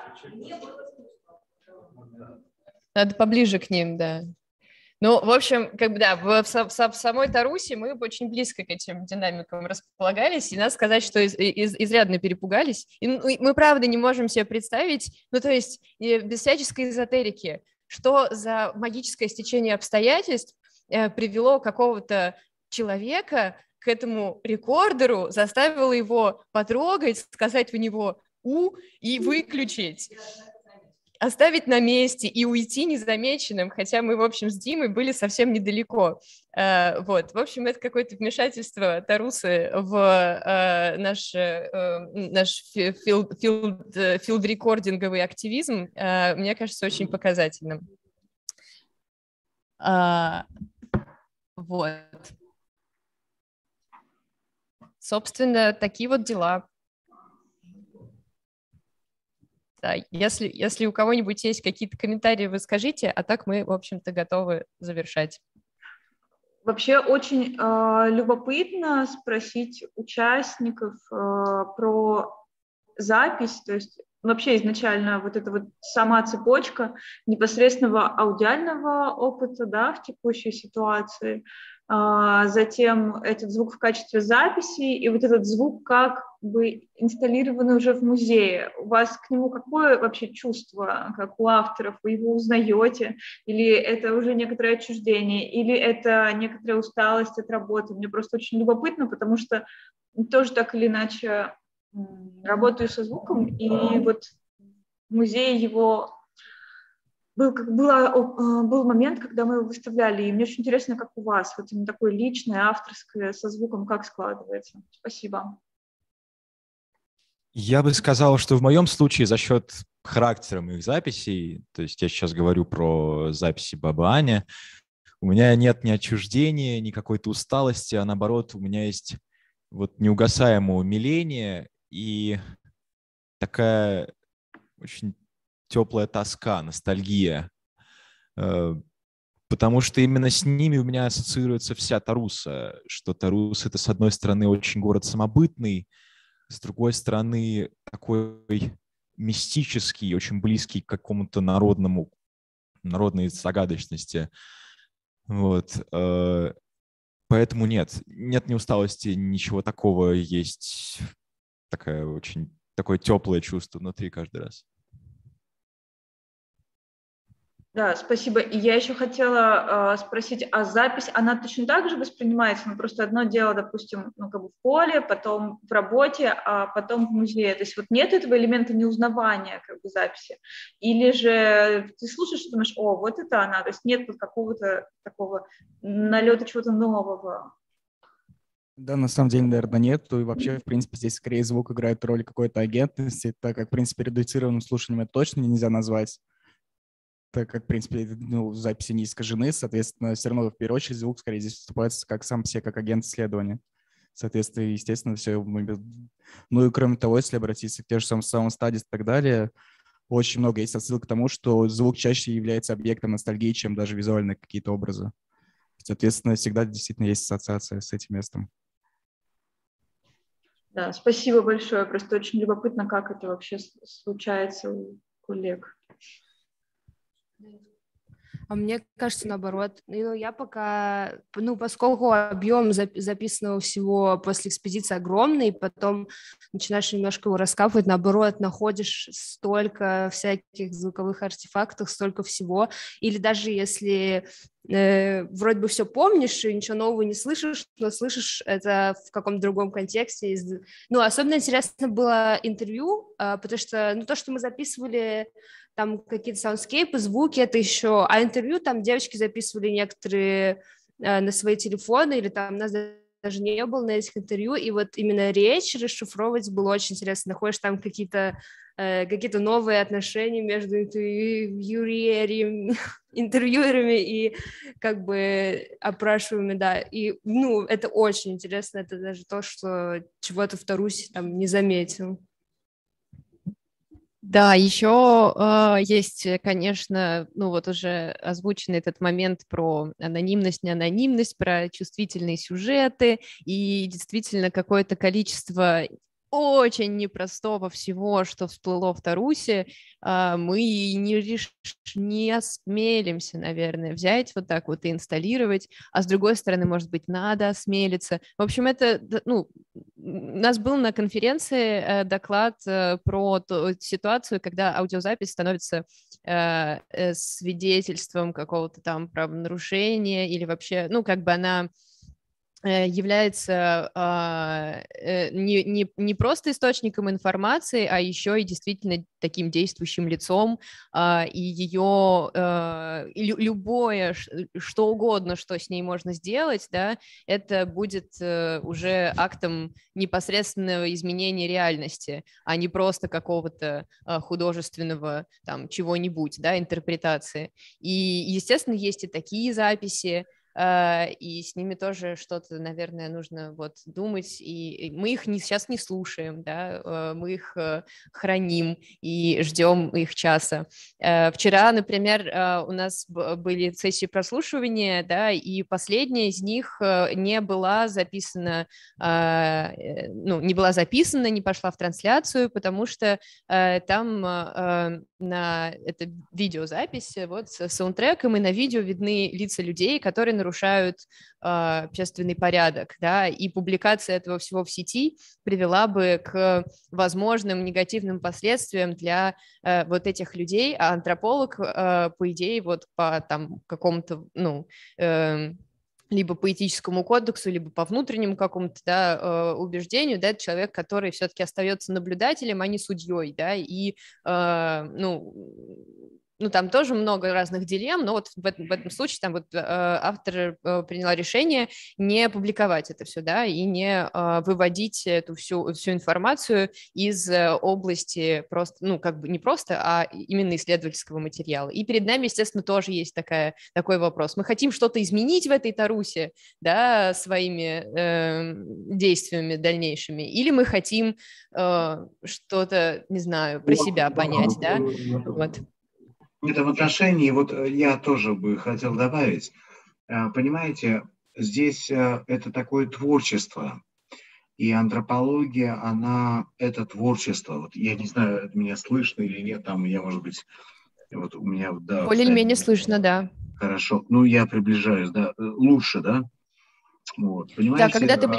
[SPEAKER 1] Надо поближе к ним, да. Ну, в общем, как бы, да, в самой Тарусе мы очень близко к этим динамикам располагались, и надо сказать, что изрядно перепугались. И мы, правда, не можем себе представить, ну, то есть без всяческой эзотерики, что за магическое стечение обстоятельств привело какого-то человека к этому рекордеру, заставило его потрогать, сказать в него и выключить. Оставить на месте и уйти незамеченным, хотя мы, в общем, с Димой были совсем недалеко. Вот. В общем, это какое-то вмешательство Тарусы в наш филд-рекординговый активизм, мне кажется, очень показательным. Вот. Собственно, такие вот дела. Да, если у кого-нибудь есть какие-то комментарии, вы скажите, а так мы, в общем-то, готовы завершать.
[SPEAKER 3] Вообще очень любопытно спросить участников про запись, то есть вообще изначально вот эта вот сама цепочка непосредственного аудиального опыта, да, в текущей ситуации, затем этот звук в качестве записи и вот этот звук как бы инсталлированный уже в музее. У вас к нему какое вообще чувство, как у авторов? Вы его узнаете? Или это уже некоторое отчуждение? Или это некоторая усталость от работы? Мне просто очень любопытно, потому что тоже так или иначе работаю со звуком, и вот в музее его... Был момент, когда мы его выставляли, и мне очень интересно, как у вас, вот именно такое личное, авторское, со звуком, как складывается. Спасибо.
[SPEAKER 8] Я бы сказал, что в моем случае за счет характера моих записей, то есть я сейчас говорю про записи Бабы Ани, у меня нет ни отчуждения, ни какой-то усталости, а наоборот, у меня есть вот неугасаемое умиление и такая очень теплая тоска, ностальгия, потому что именно с ними у меня ассоциируется вся Таруса, что Тарус — это, с одной стороны, очень город самобытный, с другой стороны, такой мистический, очень близкий к какому-то народной загадочности. Вот. Поэтому нет ни усталости, ничего такого, есть такое теплое чувство внутри каждый раз.
[SPEAKER 3] Да, спасибо. И я еще хотела спросить, а запись, она точно так же воспринимается? Ну, просто одно дело, допустим, ну, как бы в поле, потом в работе, а потом в музее. То есть вот нет этого элемента неузнавания как бы записи? Или же ты слушаешь и думаешь, вот это она, то есть нет вот какого-то такого налета чего-то нового?
[SPEAKER 7] Да, на самом деле, наверное, нет. И вообще, в принципе, здесь скорее звук играет роль какой-то агентности, так как, в принципе, редуцированным слушанием это точно нельзя назвать, так как, в принципе, записи не искажены, соответственно, все равно, в первую очередь, звук скорее здесь выступает как сам себе, как агент исследования. Соответственно, естественно, все. Ну и кроме того, если обратиться к тем же самым стадис и так далее, очень много есть отсылок к тому, что звук чаще является объектом ностальгии, чем даже визуальные какие-то образы. Соответственно, всегда действительно есть ассоциация с этим местом.
[SPEAKER 3] Да, спасибо большое. Просто очень любопытно, как это вообще случается у коллег.
[SPEAKER 5] А мне кажется, наоборот. Ну, я пока, поскольку объем записанного всего после экспедиции огромный, и потом начинаешь немножко его раскапывать, наоборот, находишь столько всяких звуковых артефактов, столько всего. Или даже если вроде бы все помнишь и ничего нового не слышишь, но слышишь это в каком-то другом контексте. Ну, особенно интересно было интервью, потому что, то, что мы записывали, там какие-то саундскейпы, звуки, это еще, а интервью там девочки записывали некоторые на свои телефоны, или там у нас даже не было на этих интервью, и вот именно речь расшифровывать было очень интересно. Находишь там какие-то новые отношения между интервьюерами и как бы опрашиваемыми, да, и, это очень интересно, это даже то, чего ты в Тарусе там не заметил.
[SPEAKER 11] Да, еще есть, конечно, уже озвученный этот момент про анонимность, неанонимность, про чувствительные сюжеты, и действительно какое-то количество очень непростого всего, что всплыло в Тарусе, мы не осмелимся, наверное, взять вот так вот и инсталлировать, а с другой стороны, может быть, надо осмелиться. В общем, это, у нас был на конференции доклад про ту ситуацию, когда аудиозапись становится свидетельством какого-то там правонарушения или вообще, она является не просто источником информации, а еще и действительно таким действующим лицом, и ее любое, что угодно, что с ней можно сделать, да, это будет уже актом непосредственного изменения реальности, а не просто какого-то художественного там чего-нибудь, да, интерпретации. И, естественно, есть и такие записи, и с ними тоже что-то, наверное, нужно думать, и мы их сейчас не слушаем, да, мы их храним и ждем их часа. Вчера, например, у нас были сессии прослушивания, да, и последняя из них не была записана, не пошла в трансляцию, потому что там это видеозапись с саундтреком, и на видео видны лица людей, которые нарушают общественный порядок, да, и публикация этого всего в сети привела бы к возможным негативным последствиям для этих людей, а антрополог, по идее, по там какому-то, либо по этическому кодексу, либо по внутреннему какому-то, да, убеждению, да, это человек, который все-таки остается наблюдателем, а не судьей, да, и, там тоже много разных дилемм, но в этом случае там автор приняла решение не публиковать это все, да, и не выводить эту всю информацию из области просто, не просто, а именно исследовательского материала. И перед нами, естественно, тоже есть такой вопрос. Мы хотим что-то изменить в этой Тарусе, да, своими действиями дальнейшими, или мы хотим что-то, не знаю, про себя понять, да, вот.
[SPEAKER 10] В этом отношении я тоже бы хотел добавить. Понимаете, здесь это такое творчество, и антропология, это творчество. Я не знаю, меня слышно или нет, там я, может быть, у меня... Да,
[SPEAKER 5] более или менее слышно, да.
[SPEAKER 10] Хорошо, я приближаюсь, да, лучше, да? Понимаете?
[SPEAKER 5] Да, когда ты...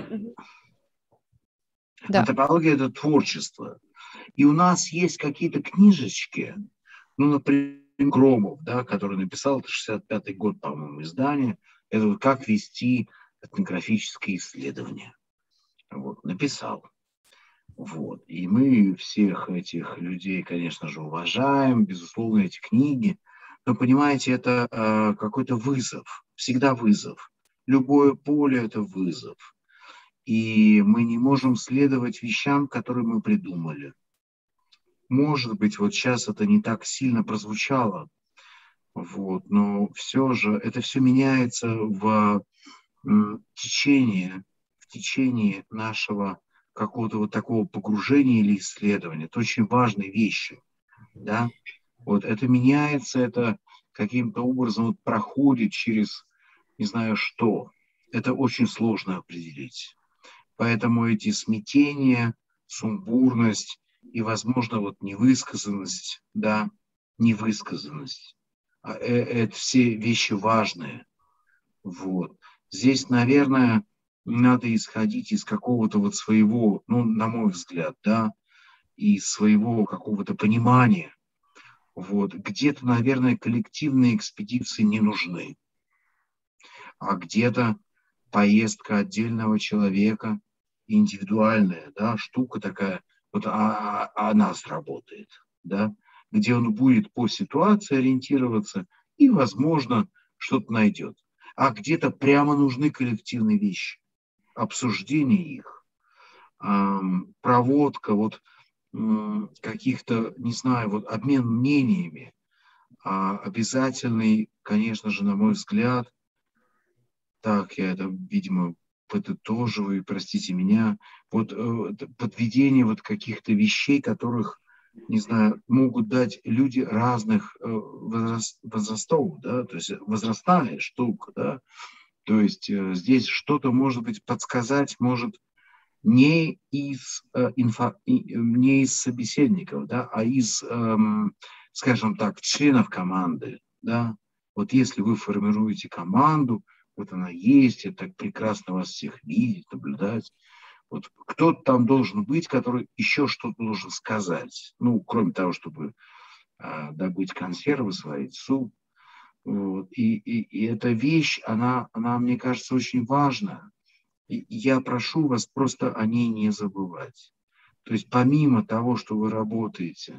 [SPEAKER 10] Антропология – это творчество. И у нас есть какие-то книжечки, например, Громов, да, который написал, это 65-й год, по-моему, издание, это «Как вести этнографические исследования». Написал. И мы всех этих людей, конечно же, уважаем, безусловно, эти книги. Но, понимаете, это какой-то вызов, всегда вызов. Любое поле – это вызов. И мы не можем следовать вещам, которые мы придумали. Может быть, сейчас это не так сильно прозвучало, но все же это все меняется в течение нашего какого-то такого погружения или исследования. Это очень важные вещи, да? Это меняется, это каким-то образом проходит через, не знаю что. Это очень сложно определить. Поэтому эти смятения, сумбурность и, возможно, невысказанность, да, невысказанность, это все вещи важные. Вот. Здесь, наверное, надо исходить из какого-то вот своего, ну, на мой взгляд, да, из своего какого-то понимания. Вот. Где-то, наверное, коллективные экспедиции не нужны, а где-то поездка отдельного человека, индивидуальная, да, штука такая, вот она сработает, да, где он будет по ситуации ориентироваться и, возможно, что-то найдет. А где-то прямо нужны коллективные вещи, обсуждение их, проводка вот каких-то, не знаю, вот обмен мнениями, обязательный, конечно же, на мой взгляд, так, я это, видимо, подытоживаю, простите меня, вот подведение вот каких-то вещей, которых, не знаю, могут дать люди разных возрастов, да, то есть возрастная штука, да, то есть здесь что-то, может быть, подсказать может не из собеседников, да, а из, скажем так, членов команды, да. Вот если вы формируете команду, вот она есть, я так прекрасно вас всех видеть, наблюдать. Вот кто-то там должен быть, который еще что-то должен сказать. Ну, кроме того, чтобы добыть консервы, сварить суп. Вот. И эта вещь, она, мне кажется, очень важна. И я прошу вас просто о ней не забывать. То есть помимо того, что вы работаете,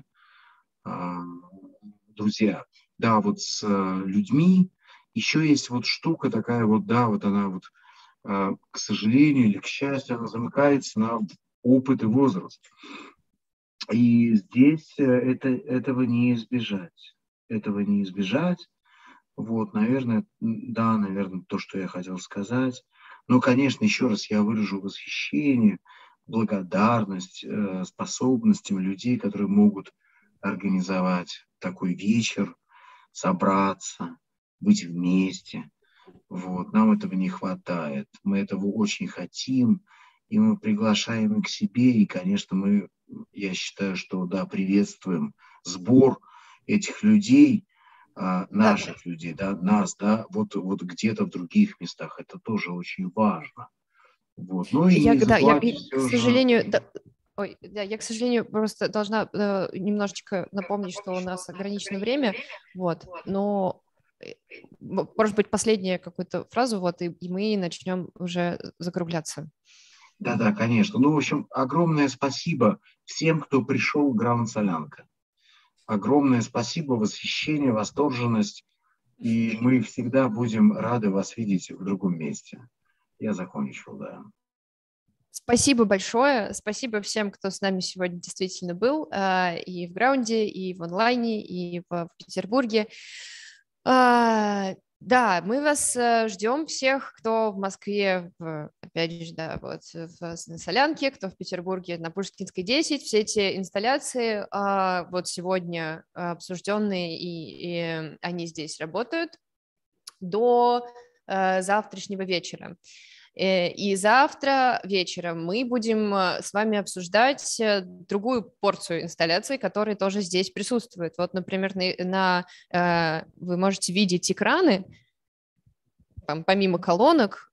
[SPEAKER 10] друзья, да, вот с людьми, еще есть вот штука такая вот, да, вот она вот, к сожалению или к счастью, она замыкается на опыт и возраст. И здесь этого не избежать. Этого не избежать. Вот, наверное, да, наверное, то, что я хотел сказать. Но, конечно, еще раз я выражу восхищение, благодарность способностям людей, которые могут организовать такой вечер, собраться, быть вместе. Вот. Нам этого не хватает. Мы этого очень хотим, и мы приглашаем их к себе. И, конечно, я считаю, что да, приветствуем сбор этих людей, наших людей, да, нас, да, вот где-то в других местах. Это тоже очень важно. Вот. Ну и не забывайте все
[SPEAKER 11] к сожалению, я, к сожалению, просто должна немножечко напомнить, что у нас ограничено время, вот, но, может быть, последнюю какую-то фразу, вот, и мы начнем уже закругляться.
[SPEAKER 10] Да, конечно. Ну, в общем, огромное спасибо всем, кто пришел в Граунд Солянка. Огромное спасибо, восхищение, восторженность, и мы всегда будем рады вас видеть в другом месте. Я закончил, да.
[SPEAKER 11] Спасибо большое, спасибо всем, кто с нами сегодня действительно был, и в Граунде, и в онлайне, и в Петербурге. Да, мы вас ждем всех, кто в Москве, опять же, да, вот на Солянке, кто в Петербурге на Пушкинской 10. Все эти инсталляции вот сегодня обсужденные, и они здесь работают до завтрашнего вечера. И завтра вечером мы будем с вами обсуждать другую порцию инсталляций, которые тоже здесь присутствуют. Вот, например, вы можете видеть экраны, там, помимо колонок,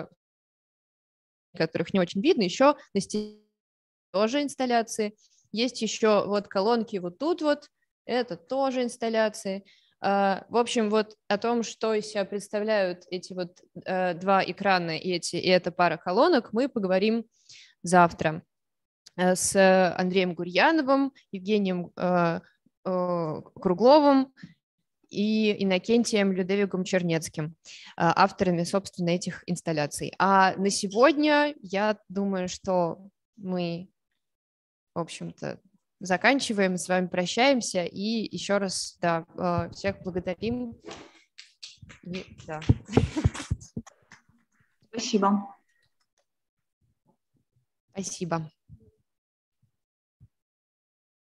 [SPEAKER 11] которых не очень видно, еще на стене тоже инсталляции. Есть еще вот колонки вот тут вот, это тоже инсталляции. В общем, вот о том, что из себя представляют эти вот два экрана и эта пара колонок, мы поговорим завтра с Андреем Гурьяновым, Евгением Кругловым и Иннокентием Людовиком Чернецким, авторами, собственно, этих инсталляций. А на сегодня, я думаю, что мы, в общем-то, заканчиваем, с вами прощаемся и еще раз, да, всех благодарим. Да.
[SPEAKER 3] Спасибо.
[SPEAKER 11] Спасибо.